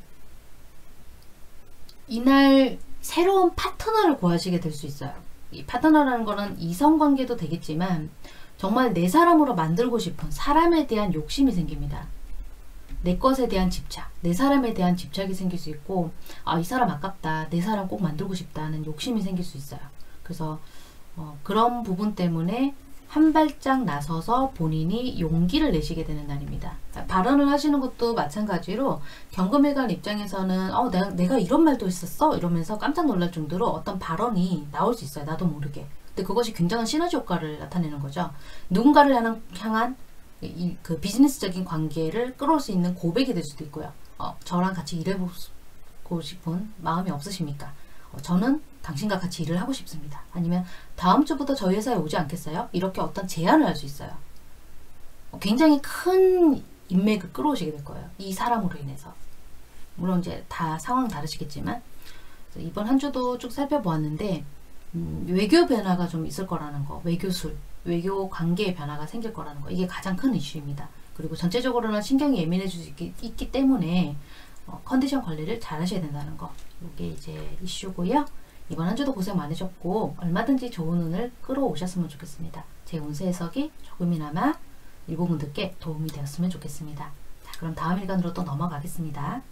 이날 새로운 파트너를 구하시게 될 수 있어요. 이 파트너라는 거는 이성관계도 되겠지만 정말 내 사람으로 만들고 싶은 사람에 대한 욕심이 생깁니다. 내 것에 대한 집착, 내 사람에 대한 집착이 생길 수 있고 아, 이 사람 아깝다, 내 사람 꼭 만들고 싶다는 욕심이 생길 수 있어요. 그래서 어, 그런 부분 때문에 한 발짝 나서서 본인이 용기를 내시게 되는 날입니다. 발언을 하시는 것도 마찬가지로 경금일간 입장에서는 어, 내가, 내가 이런 말도 했었어? 이러면서 깜짝 놀랄 정도로 어떤 발언이 나올 수 있어요. 나도 모르게. 근데 그것이 굉장한 시너지 효과를 나타내는 거죠. 누군가를 향한, 향한 이, 그 비즈니스적인 관계를 끌어올 수 있는 고백이 될 수도 있고요. 어, 저랑 같이 일해보고 싶은 마음이 없으십니까? 어, 저는 당신과 같이 일을 하고 싶습니다. 아니면 다음 주부터 저희 회사에 오지 않겠어요? 이렇게 어떤 제안을 할 수 있어요. 어, 굉장히 큰 인맥을 끌어오시게 될 거예요. 이 사람으로 인해서. 물론 이제 다 상황 다르시겠지만 이번 한 주도 쭉 살펴보았는데 음, 외교 변화가 좀 있을 거라는 거, 외교술, 외교 관계의 변화가 생길 거라는 거, 이게 가장 큰 이슈입니다. 그리고 전체적으로는 신경이 예민해질 수 있기, 있기 때문에 어, 컨디션 관리를 잘 하셔야 된다는 거, 이게 이제 이슈고요. 이번 한 주도 고생 많으셨고 얼마든지 좋은 운을 끌어오셨으면 좋겠습니다. 제 운세 해석이 조금이나마 일부분들께 도움이 되었으면 좋겠습니다. 자, 그럼 다음 일간으로 또 넘어가겠습니다.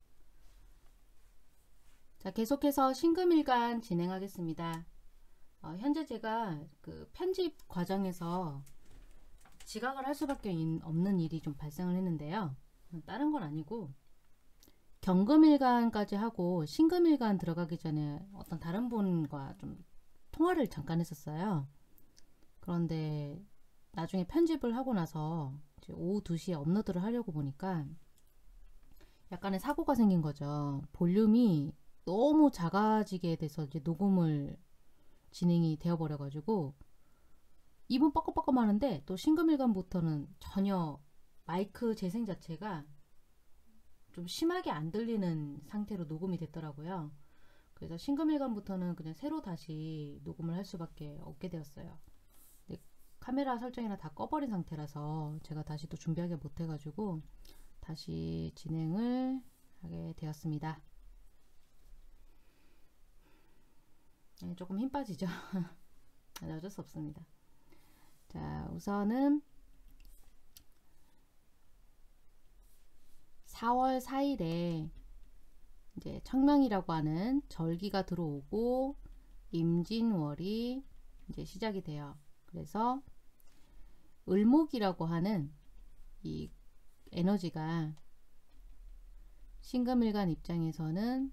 자, 계속해서 신금일간 진행하겠습니다. 어, 현재 제가 그 편집 과정에서 지각을 할 수밖에 없는 일이 좀 발생을 했는데요. 다른 건 아니고 경금일간까지 하고 신금일간 들어가기 전에 어떤 다른 분과 좀 통화를 잠깐 했었어요. 그런데 나중에 편집을 하고 나서 이제 오후 두 시에 업로드를 하려고 보니까 약간의 사고가 생긴 거죠. 볼륨이 너무 작아지게 돼서 이제 녹음을 진행이 되어 버려 가지고 입은 뻐끔뻐끔 하는데 또 신금일간부터는 전혀 마이크 재생 자체가 좀 심하게 안 들리는 상태로 녹음이 됐더라고요. 그래서 신금일간부터는 그냥 새로 다시 녹음을 할 수밖에 없게 되었어요. 근데 카메라 설정이나 다 꺼버린 상태라서 제가 다시 또 준비하기 못해가지고 다시 진행을 하게 되었습니다. 네, 조금 힘 빠지죠. 어쩔 수 없습니다. 자, 우선은 사월 사일에 이제 청명이라고 하는 절기가 들어오고 임진월이 이제 시작이 돼요. 그래서 을목이라고 하는 이 에너지가 신금일간 입장에서는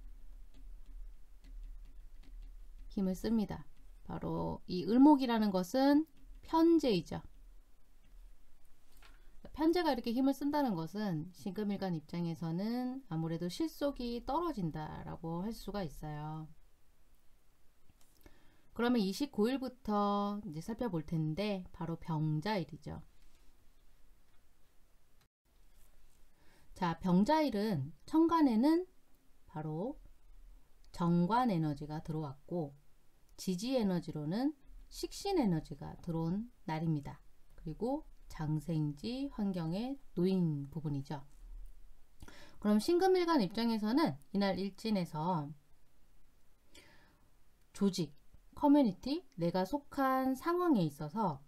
힘을 씁니다. 바로 이 을목이라는 것은 편재이죠. 편재가 이렇게 힘을 쓴다는 것은 신금일간 입장에서는 아무래도 실속이 떨어진다라고 할 수가 있어요. 그러면 이십구일부터 이제 살펴볼 텐데 바로 병자일이죠. 자, 병자일은 천간에는 바로 정관 에너지가 들어왔고 지지 에너지로는 식신 에너지가 들어온 날입니다. 그리고 장생지 환경에 놓인 부분이죠. 그럼 신금일간 입장에서는 이날 일진에서 조직, 커뮤니티, 내가 속한 상황에 있어서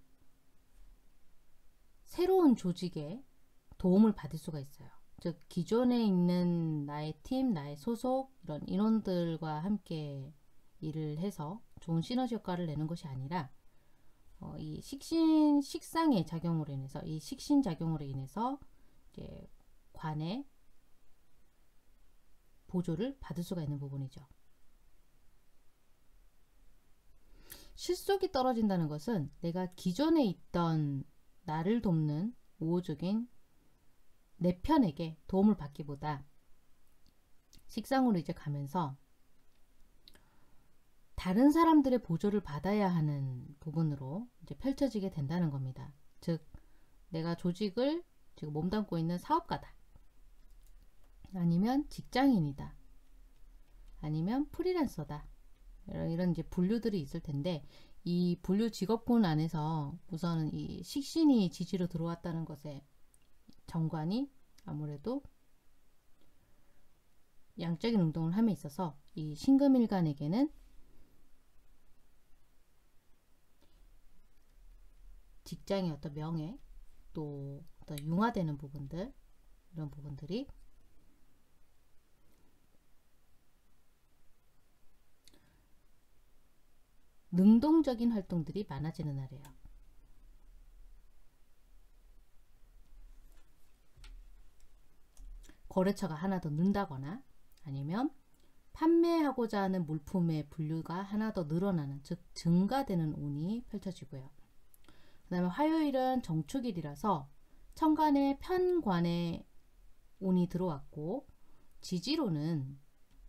새로운 조직에 도움을 받을 수가 있어요. 즉 기존에 있는 나의 팀, 나의 소속 이런 인원들과 함께 일을 해서 좋은 시너지 효과를 내는 것이 아니라 어, 이 식신 식상의 작용으로 인해서 이 식신 작용으로 인해서 이제 관의 보조를 받을 수가 있는 부분이죠. 실속이 떨어진다는 것은 내가 기존에 있던 나를 돕는 우호적인 내 편에게 도움을 받기보다 식상으로 이제 가면서 다른 사람들의 보조를 받아야 하는 부분으로 이제 펼쳐지게 된다는 겁니다. 즉 내가 조직을 지금 몸담고 있는 사업가다, 아니면 직장인이다, 아니면 프리랜서다, 이런, 이런 이제 분류들이 있을 텐데 이 분류 직업군 안에서 우선은 이 식신이 지지로 들어왔다는 것에 정관이 아무래도 양적인 운동을 함에 있어서 이 신금일간에게는 직장의 어떤 명예, 또 어떤 융화되는 부분들, 이런 부분들이 능동적인 활동들이 많아지는 날이에요. 거래처가 하나 더 는다거나 아니면 판매하고자 하는 물품의 분류가 하나 더 늘어나는, 즉 증가되는 운이 펼쳐지고요. 그 다음에 화요일은 정축일이라서 천간에 편관의 운이 들어왔고 지지로는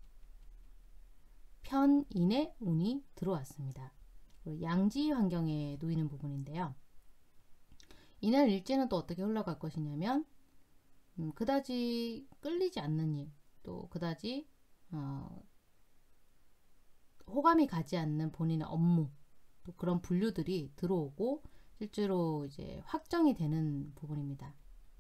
편인의 운이 들어왔습니다. 양지 환경에 놓이는 부분인데요. 이날 일지는 또 어떻게 흘러갈 것이냐면 음, 그다지 끌리지 않는 일, 또 그다지 어, 호감이 가지 않는 본인의 업무, 또 그런 분류들이 들어오고 실제로 이제 확정이 되는 부분입니다.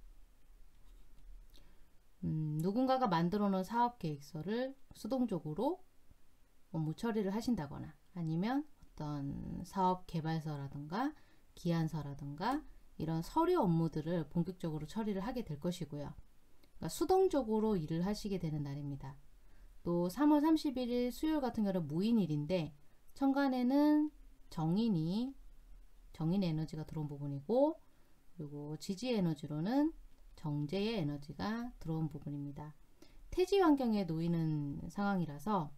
음, 누군가가 만들어 놓은 사업 계획서를 수동적으로 업무 처리를 하신다거나 아니면 어떤 사업 개발서라든가 기한서라든가 이런 서류 업무들을 본격적으로 처리를 하게 될 것이고요. 그러니까 수동적으로 일을 하시게 되는 날입니다. 또 삼월 삼십일일 수요일 같은 경우는 무인일인데 천간에는 정인이 정인의 에너지가 들어온 부분이고, 그리고 지지 에너지로는 정제의 에너지가 들어온 부분입니다. 태지 환경에 놓이는 상황이라서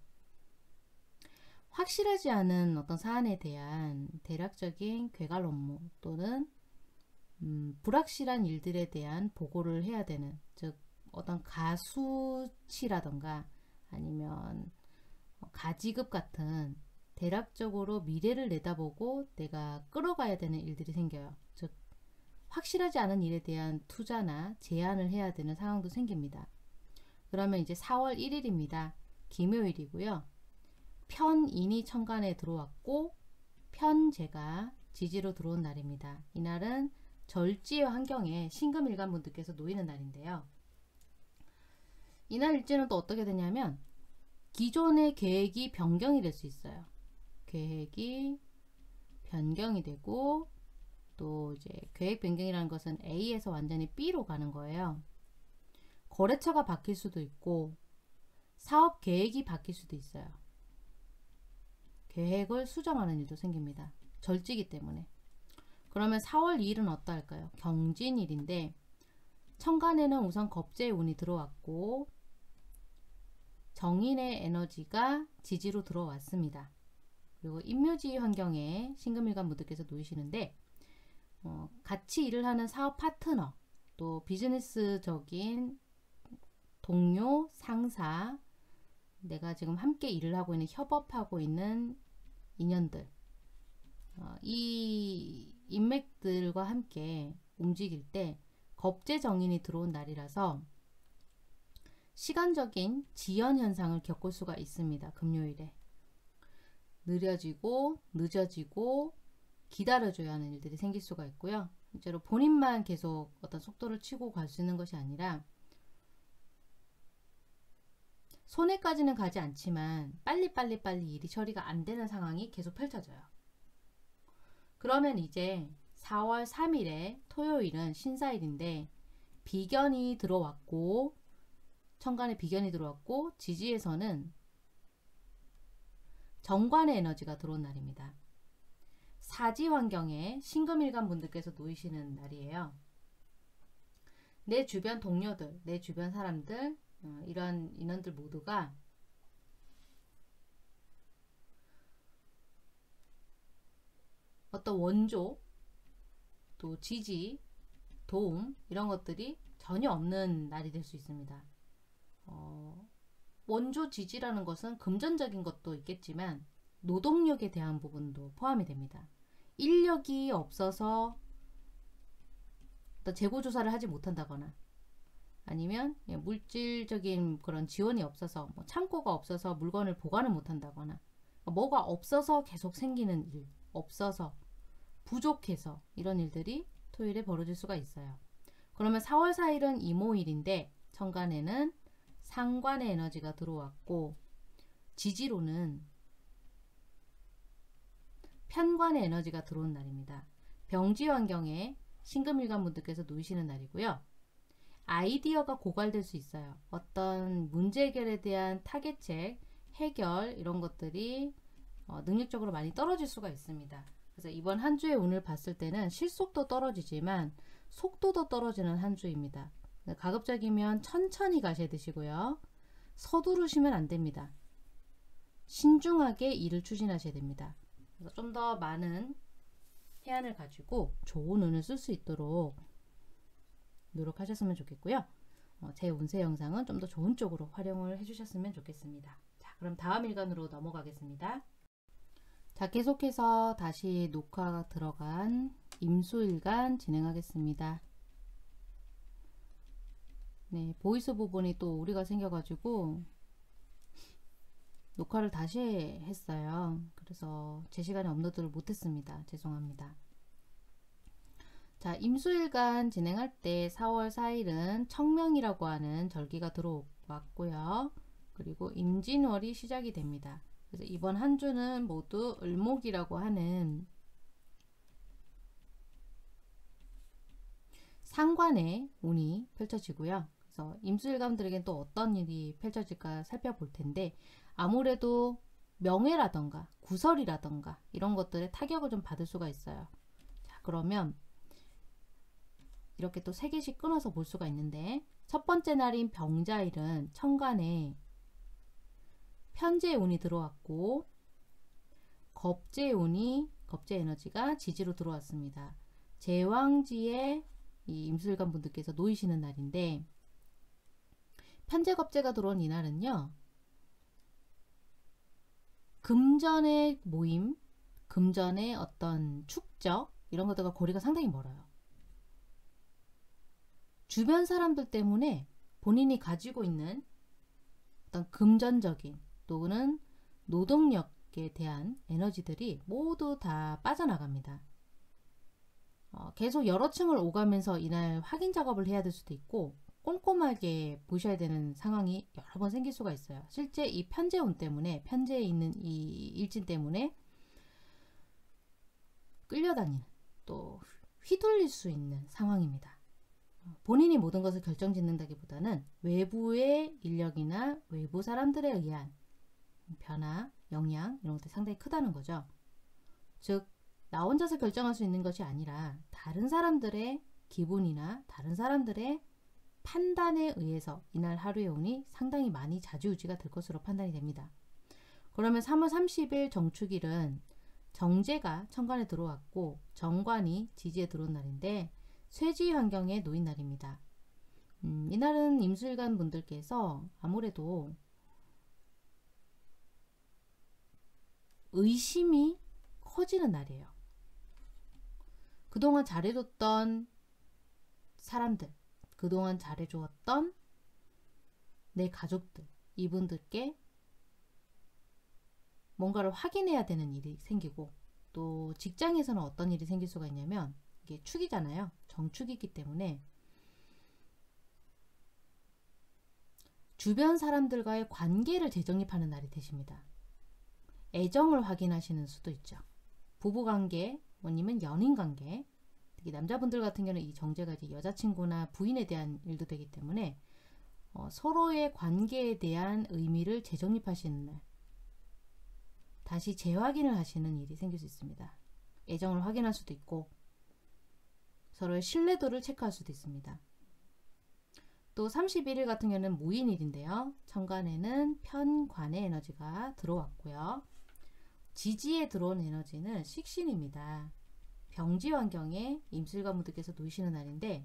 확실하지 않은 어떤 사안에 대한 대략적인 괴갈 업무 또는 음, 불확실한 일들에 대한 보고를 해야 되는, 즉 어떤 가수치라던가 아니면 가지급 같은 대략적으로 미래를 내다보고 내가 끌어가야 되는 일들이 생겨요. 즉 확실하지 않은 일에 대한 투자나 제안을 해야 되는 상황도 생깁니다. 그러면 이제 사월 일일입니다. 김요일이고요. 편인이 천간에 들어왔고 편재가 지지로 들어온 날입니다. 이날은 절지의 환경에 신금일간 분들께서 놓이는 날인데요. 이날 일지는 또 어떻게 되냐면 기존의 계획이 변경이 될 수 있어요. 계획이 변경이 되고, 또 이제 계획 변경이라는 것은 A에서 완전히 B로 가는 거예요. 거래처가 바뀔 수도 있고 사업 계획이 바뀔 수도 있어요. 계획을 수정하는 일도 생깁니다. 절지기 때문에. 그러면 사월 이일은 어떨까요? 경진일인데 천간에는 우선 겁재의 운이 들어왔고 정인의 에너지가 지지로 들어왔습니다. 그리고 임묘지 환경에 신금일간 분들께서 놓이시는데 어, 같이 일을 하는 사업 파트너, 또 비즈니스적인 동료, 상사, 내가 지금 함께 일을 하고 있는, 협업하고 있는 인연들, 어, 이 인맥들과 함께 움직일 때 겁재 정인이 들어온 날이라서 시간적인 지연 현상을 겪을 수가 있습니다. 금요일에. 느려지고 늦어지고 기다려줘야 하는 일들이 생길 수가 있고요. 실제로 본인만 계속 어떤 속도를 치고 갈 수 있는 것이 아니라 손해까지는 가지 않지만 빨리빨리 빨리 일이 처리가 안 되는 상황이 계속 펼쳐져요. 그러면 이제 사월 삼일에 토요일은 신사일인데 비견이 들어왔고 천간에 비견이 들어왔고 지지에서는 정관의 에너지가 들어온 날입니다. 사지 환경에 신금일간 분들께서 놓이시는 날이에요. 내 주변 동료들, 내 주변 사람들, 어, 이런 인원들 모두가 어떤 원조, 또 지지, 도움 이런 것들이 전혀 없는 날이 될 수 있습니다. 어, 원조 지지라는 것은 금전적인 것도 있겠지만 노동력에 대한 부분도 포함이 됩니다. 인력이 없어서 재고조사를 하지 못한다거나 아니면 물질적인 그런 지원이 없어서 뭐 창고가 없어서 물건을 보관을 못한다거나 뭐가 없어서 계속 생기는 일, 없어서 부족해서 이런 일들이 토요일에 벌어질 수가 있어요. 그러면 사월 사일은 이모일인데 천간에는 상관의 에너지가 들어왔고 지지로는 편관의 에너지가 들어온 날입니다. 병지 환경에 신금일간 분들께서 놓이시는 날이고요. 아이디어가 고갈될 수 있어요. 어떤 문제 해결에 대한 타겟책, 해결 이런 것들이 어, 능력적으로 많이 떨어질 수가 있습니다. 그래서 이번 한 주의 운을 봤을 때는 실속도 떨어지지만 속도도 떨어지는 한 주입니다. 가급적이면 천천히 가셔야 되시고요. 서두르시면 안 됩니다. 신중하게 일을 추진하셔야 됩니다. 그래서 좀 더 많은 해안을 가지고 좋은 운을 쓸 수 있도록 노력하셨으면 좋겠고요. 어, 제 운세 영상은 좀 더 좋은 쪽으로 활용을 해주셨으면 좋겠습니다. 자, 그럼 다음 일간으로 넘어가겠습니다. 자, 계속해서 다시 녹화가 들어간 임수일간 진행하겠습니다. 네, 보이스 부분이 또 오류가 생겨가지고 녹화를 다시 했어요. 그래서 제 시간에 업로드를 못했습니다. 죄송합니다. 자, 임수일간 진행할 때 사월 사일은 청명이라고 하는 절기가 들어왔고요. 그리고 임진월이 시작이 됩니다. 그래서 이번 한 주는 모두 을목이라고 하는 상관의 운이 펼쳐지고요. 그래서 임수일감들에겐 또 어떤 일이 펼쳐질까 살펴볼 텐데, 아무래도 명예라던가 구설이라던가 이런 것들에 타격을 좀 받을 수가 있어요. 자, 그러면 이렇게 또 세 개씩 끊어서 볼 수가 있는데, 첫 번째 날인 병자일은 천간에 편재의 운이 들어왔고, 겁재의 운이, 겁재 에너지가 지지로 들어왔습니다. 제왕지에 이 임술관 분들께서 놓이시는 날인데, 편재겁재가 들어온 이날은요, 금전의 모임, 금전의 어떤 축적, 이런 것들과 거리가 상당히 멀어요. 주변 사람들 때문에 본인이 가지고 있는 어떤 금전적인 또는 노동력에 대한 에너지들이 모두 다 빠져나갑니다. 어, 계속 여러 층을 오가면서 이날 확인 작업을 해야 될 수도 있고, 꼼꼼하게 보셔야 되는 상황이 여러 번 생길 수가 있어요. 실제 이 편재운 때문에, 편재에 있는 이 일진 때문에 끌려다니는, 또 휘둘릴 수 있는 상황입니다. 본인이 모든 것을 결정짓는다기보다는 외부의 인력이나 외부 사람들에 의한 변화, 영향 이런 것들이 상당히 크다는 거죠. 즉, 나 혼자서 결정할 수 있는 것이 아니라 다른 사람들의 기분이나 다른 사람들의 판단에 의해서 이날 하루의 운이 상당히 많이 좌지우지가 될 것으로 판단이 됩니다. 그러면 삼월 삼십일 정축일은 정제가 천간에 들어왔고 정관이 지지에 들어온 날인데, 쇠지 환경에 놓인 날입니다. 음, 이날은 임술관 분들께서 아무래도 의심이 커지는 날이에요. 그동안 잘해줬던 사람들, 그동안 잘해주었던 내 가족들, 이분들께 뭔가를 확인해야 되는 일이 생기고, 또 직장에서는 어떤 일이 생길 수가 있냐면, 이게 축이잖아요. 정축이기 때문에 주변 사람들과의 관계를 재정립하는 날이 되십니다. 애정을 확인하시는 수도 있죠. 부부관계, 아니면 연인관계, 특히 남자분들 같은 경우는 이 정제가 이제 여자친구나 부인에 대한 일도 되기 때문에 어, 서로의 관계에 대한 의미를 재정립하시는 날, 다시 재확인을 하시는 일이 생길 수 있습니다. 애정을 확인할 수도 있고, 서로의 신뢰도를 체크할 수도 있습니다. 또 삼십일 일 같은 경우는 무인일인데요. 천간에는 편관의 에너지가 들어왔고요. 지지에 들어온 에너지는 식신입니다. 병지 환경에 임술관분들께서 놓이시는 날인데,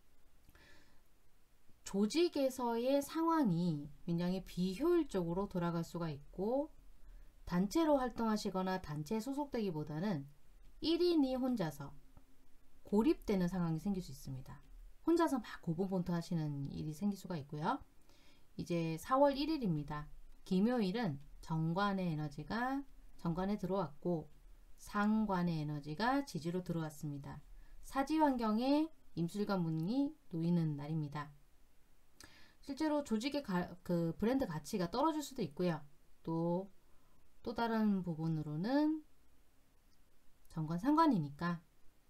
조직에서의 상황이 굉장히 비효율적으로 돌아갈 수가 있고, 단체로 활동하시거나 단체에 소속되기보다는 일 인이 혼자서 고립되는 상황이 생길 수 있습니다. 혼자서 막 고분분투 하시는 일이 생길 수가 있고요. 이제 사월 일일입니다. 김요일은 정관의 에너지가 정관에 들어왔고, 상관의 에너지가 지지로 들어왔습니다. 사지 환경에 임술관 분이 놓이는 날입니다. 실제로 조직의 가, 그 브랜드 가치가 떨어질 수도 있고요. 또, 또 다른 부분으로는 정관 상관이니까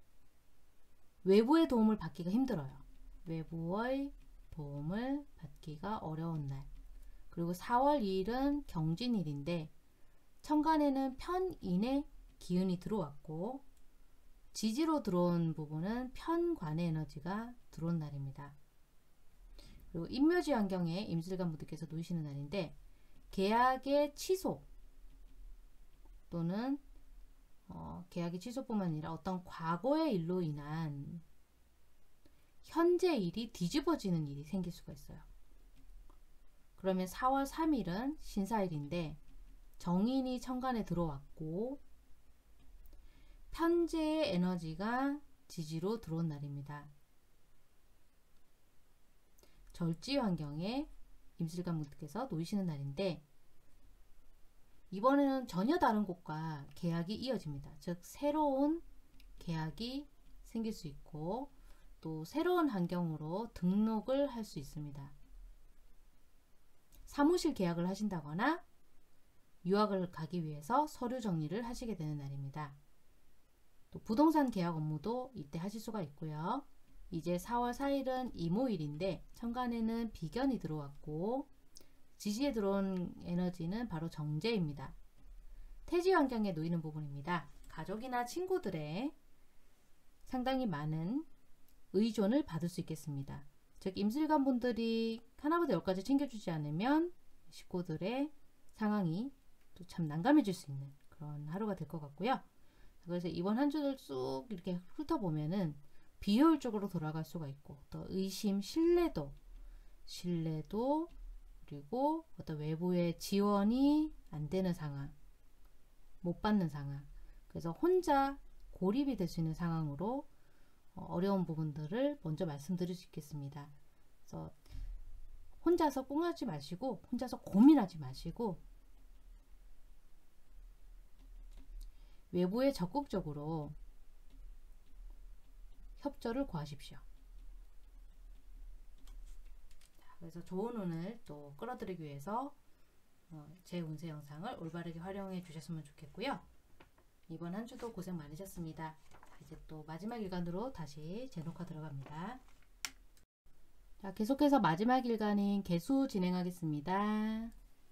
외부의 도움을 받기가 힘들어요. 외부의 도움을 받기가 어려운 날. 그리고 사월 이일은 경진일인데, 천간에는 편인의 기운이 들어왔고, 지지로 들어온 부분은 편관의 에너지가 들어온 날입니다. 그리고 임묘지 환경에 임술관 분들께서 놓이시는 날인데, 계약의 취소 또는 어, 계약의 취소뿐만 아니라 어떤 과거의 일로 인한 현재 일이 뒤집어지는 일이 생길 수가 있어요. 그러면 사월 삼일은 신사일인데, 정인이 천간에 들어왔고 편재의 에너지가 지지로 들어온 날입니다. 절지 환경에 임술관 분들께서 놓이시는 날인데, 이번에는 전혀 다른 곳과 계약이 이어집니다. 즉 새로운 계약이 생길 수 있고 또 새로운 환경으로 등록을 할 수 있습니다. 사무실 계약을 하신다거나 유학을 가기 위해서 서류 정리를 하시게 되는 날입니다. 또 부동산 계약 업무도 이때 하실 수가 있고요. 이제 사월 사일은 이모일인데 천간에는 비견이 들어왔고 지지에 들어온 에너지는 바로 정제입니다. 태지 환경에 놓이는 부분입니다. 가족이나 친구들의 상당히 많은 의존을 받을 수 있겠습니다. 즉 임술관 분들이 하나부터 열까지 챙겨주지 않으면 식구들의 상황이 또 참 난감해질 수 있는 그런 하루가 될 것 같고요. 그래서 이번 한 주를 쭉 이렇게 훑어보면은 비효율적으로 돌아갈 수가 있고 또 의심, 신뢰도, 신뢰도 그리고 어떤 외부의 지원이 안 되는 상황, 못 받는 상황, 그래서 혼자 고립이 될 수 있는 상황으로 어려운 부분들을 먼저 말씀드릴 수 있겠습니다. 그래서 혼자서 꽁하지 마시고 혼자서 고민하지 마시고 외부에 적극적으로 협조를 구하십시오. 자, 그래서 좋은 운을 또 끌어들이기 위해서 어, 제 운세 영상을 올바르게 활용해 주셨으면 좋겠고요. 이번 한 주도 고생 많으셨습니다. 자, 이제 또 마지막 일간으로 다시 제 녹화 들어갑니다. 자, 계속해서 마지막 일간인 개수 진행하겠습니다.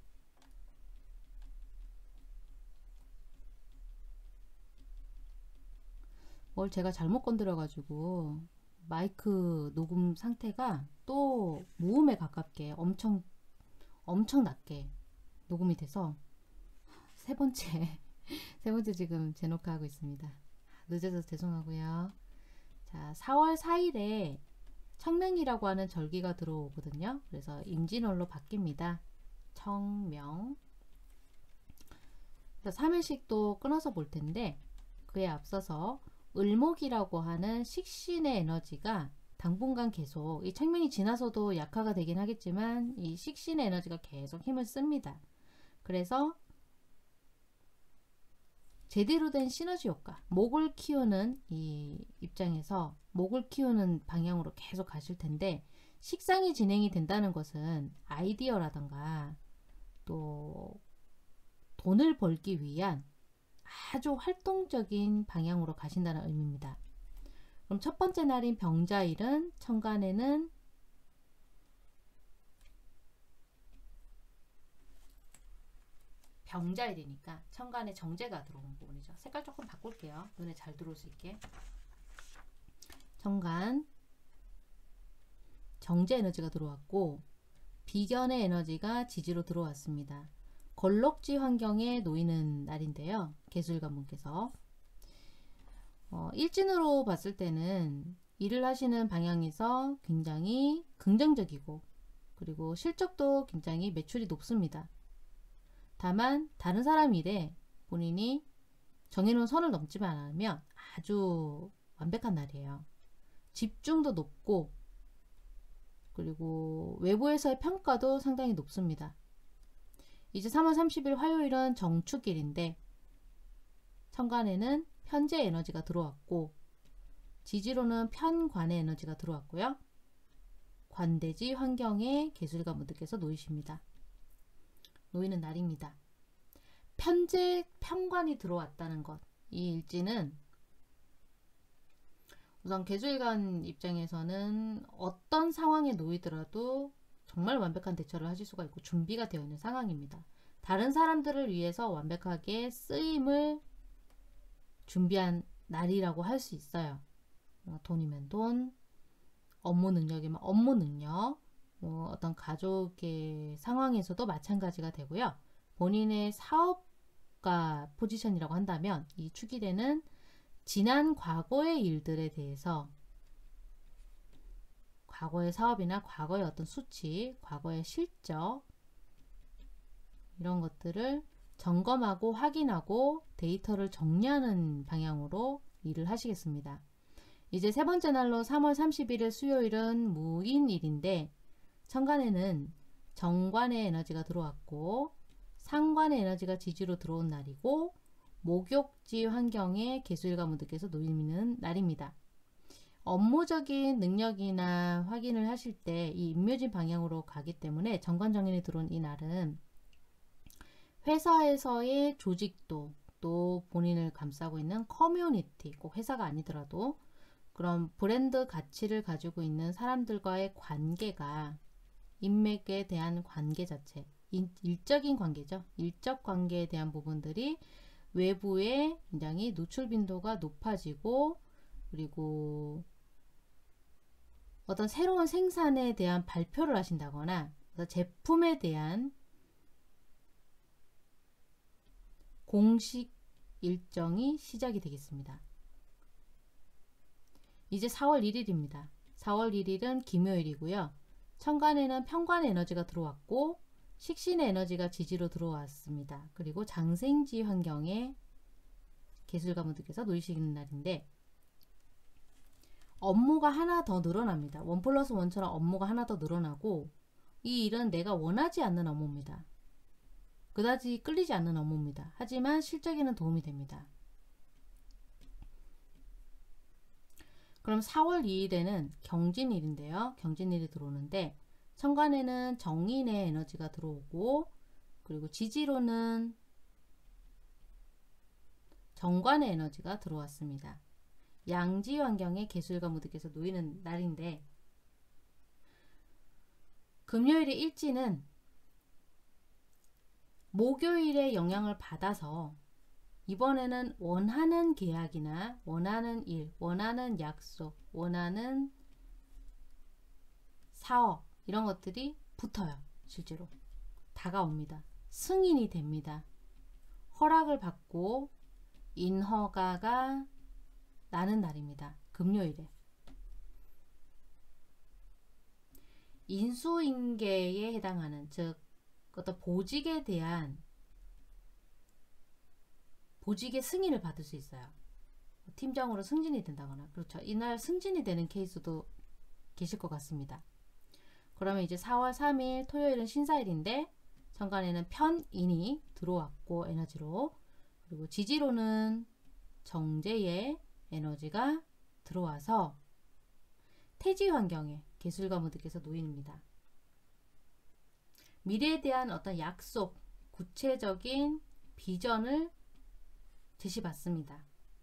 뭘 제가 잘못 건드려 가지고 마이크 녹음 상태가 또 무음에 가깝게 엄청 엄청 낮게 녹음이 돼서 세 번째 세 번째 지금 재녹화하고 있습니다. 늦어서 죄송하고요. 자, 사월 사일에 청명이라고 하는 절기가 들어오거든요. 그래서 임진월로 바뀝니다. 청명. 그래서 삼 일씩 또 끊어서 볼 텐데 그에 앞서서 을목이라고 하는 식신의 에너지가 당분간 계속 이 청명이 지나서도 약화가 되긴 하겠지만 이 식신의 에너지가 계속 힘을 씁니다. 그래서 제대로 된 시너지 효과, 목을 키우는 이 입장에서 목을 키우는 방향으로 계속 가실 텐데 식상이 진행이 된다는 것은 아이디어라던가 또 돈을 벌기 위한 아주 활동적인 방향으로 가신다는 의미입니다. 그럼 첫 번째 날인 병자일은 천간에는 병자일이니까 천간에 정제가 들어온 부분이죠. 색깔 조금 바꿀게요. 눈에 잘 들어올 수 있게. 천간 정제 에너지가 들어왔고 비견의 에너지가 지지로 들어왔습니다. 걸럭지 환경에 놓이는 날인데요. 개수일관 분께서 어, 일진으로 봤을 때는 일을 하시는 방향에서 굉장히 긍정적이고 그리고 실적도 굉장히 매출이 높습니다. 다만 다른 사람 일에 본인이 정해놓은 선을 넘지만 않으면 아주 완벽한 날이에요. 집중도 높고 그리고 외부에서의 평가도 상당히 높습니다. 이제 삼월 삼십일 화요일은 정축일인데 천간에는 편재 에너지가 들어왔고 지지로는 편관의 에너지가 들어왔고요. 관대지 환경에 개수일관 분들께서 놓이십니다. 놓이는 날입니다. 편재 편관이 들어왔다는 것, 이 일지는 우선 개수일관 입장에서는 어떤 상황에 놓이더라도 정말 완벽한 대처를 하실 수가 있고 준비가 되어 있는 상황입니다. 다른 사람들을 위해서 완벽하게 쓰임을 준비한 날이라고 할 수 있어요. 뭐 돈이면 돈, 업무 능력이면 업무 능력, 뭐 어떤 가족의 상황에서도 마찬가지가 되고요. 본인의 사업가 포지션이라고 한다면 이 축일에는 지난 과거의 일들에 대해서 과거의 사업이나 과거의 어떤 수치, 과거의 실적 이런 것들을 점검하고 확인하고 데이터를 정리하는 방향으로 일을 하시겠습니다. 이제 세 번째 날로 삼월 삼십일일 수요일은 무인일인데 천간에는 정관의 에너지가 들어왔고 상관의 에너지가 지지로 들어온 날이고 목욕지 환경에 개수일과 무드께서 놓이는 날입니다. 업무적인 능력이나 확인을 하실 때 이 임묘진 방향으로 가기 때문에 정관정인이 들어온 이 날은 회사에서의 조직도, 또 본인을 감싸고 있는 커뮤니티, 꼭 회사가 아니더라도 그런 브랜드 가치를 가지고 있는 사람들과의 관계가, 인맥에 대한 관계 자체, 일적인 관계죠. 일적 관계에 대한 부분들이 외부에 굉장히 노출 빈도가 높아지고, 그리고 어떤 새로운 생산에 대한 발표를 하신다거나 어떤 제품에 대한 공식 일정이 시작이 되겠습니다. 이제 사월 일일입니다. 사월 일일은 김요일이고요. 천간에는 편관 에너지가 들어왔고 식신의 에너지가 지지로 들어왔습니다. 그리고 장생지 환경에 개술가 무드께서 놓이시는 날인데 업무가 하나 더 늘어납니다. 원 플러스 원처럼 업무가 하나 더 늘어나고 이 일은 내가 원하지 않는 업무입니다. 그다지 끌리지 않는 업무입니다. 하지만 실적에는 도움이 됩니다. 그럼 사월 이일에는 경진일인데요. 경진일이 들어오는데 천간에는 정인의 에너지가 들어오고 그리고 지지로는 정관의 에너지가 들어왔습니다. 양지 환경에 개술과 무드께서 놓이는 날인데 금요일의 일지는 목요일의 영향을 받아서 이번에는 원하는 계약이나 원하는 일, 원하는 약속, 원하는 사업 이런 것들이 붙어요. 실제로 다가옵니다. 승인이 됩니다. 허락을 받고 인허가가 나는 날입니다. 금요일에. 인수인계에 해당하는, 즉 어떤 보직에 대한 보직의 승인을 받을 수 있어요. 팀장으로 승진이 된다거나, 그렇죠. 이날 승진이 되는 케이스도 계실 것 같습니다. 그러면 이제 사월 삼일 토요일은 신사일인데 천간에는 편인이 들어왔고 에너지로, 그리고 지지로는 정제의 에너지가 들어와서 태지 환경에 개술가 무드께서 놓입니다. 미래에 대한 어떤 약속, 구체적인 비전을 제시받습니다.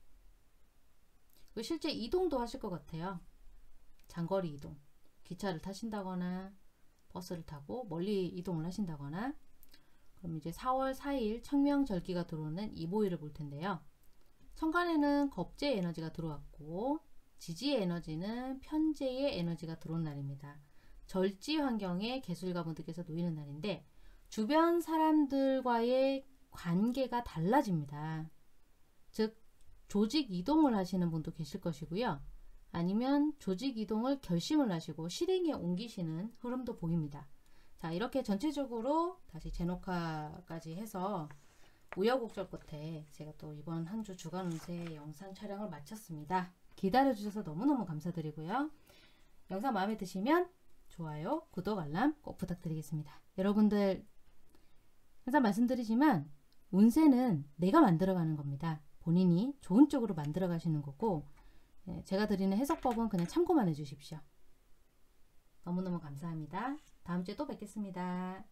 실제 이동도 하실 것 같아요. 장거리 이동, 기차를 타신다거나 버스를 타고 멀리 이동을 하신다거나. 그럼 이제 사월 사일 청명절기가 들어오는 이보일을 볼 텐데요. 천간에는 겁재의 에너지가 들어왔고 지지의 에너지는 편재의 에너지가 들어온 날입니다. 절지 환경에 개술가 무드께서 놓이는 날인데 주변 사람들과의 관계가 달라집니다. 즉 조직 이동을 하시는 분도 계실 것이고요. 아니면 조직 이동을 결심을 하시고 실행에 옮기시는 흐름도 보입니다. 자, 이렇게 전체적으로 다시 재녹화까지 해서 우여곡절 끝에 제가 또 이번 한 주 주간 운세 영상 촬영을 마쳤습니다. 기다려주셔서 너무너무 감사드리고요. 영상 마음에 드시면 좋아요, 구독, 알람 꼭 부탁드리겠습니다. 여러분들 항상 말씀드리지만 운세는 내가 만들어가는 겁니다. 본인이 좋은 쪽으로 만들어 가시는 거고 제가 드리는 해석법은 그냥 참고만 해주십시오. 너무너무 감사합니다. 다음 주에 또 뵙겠습니다.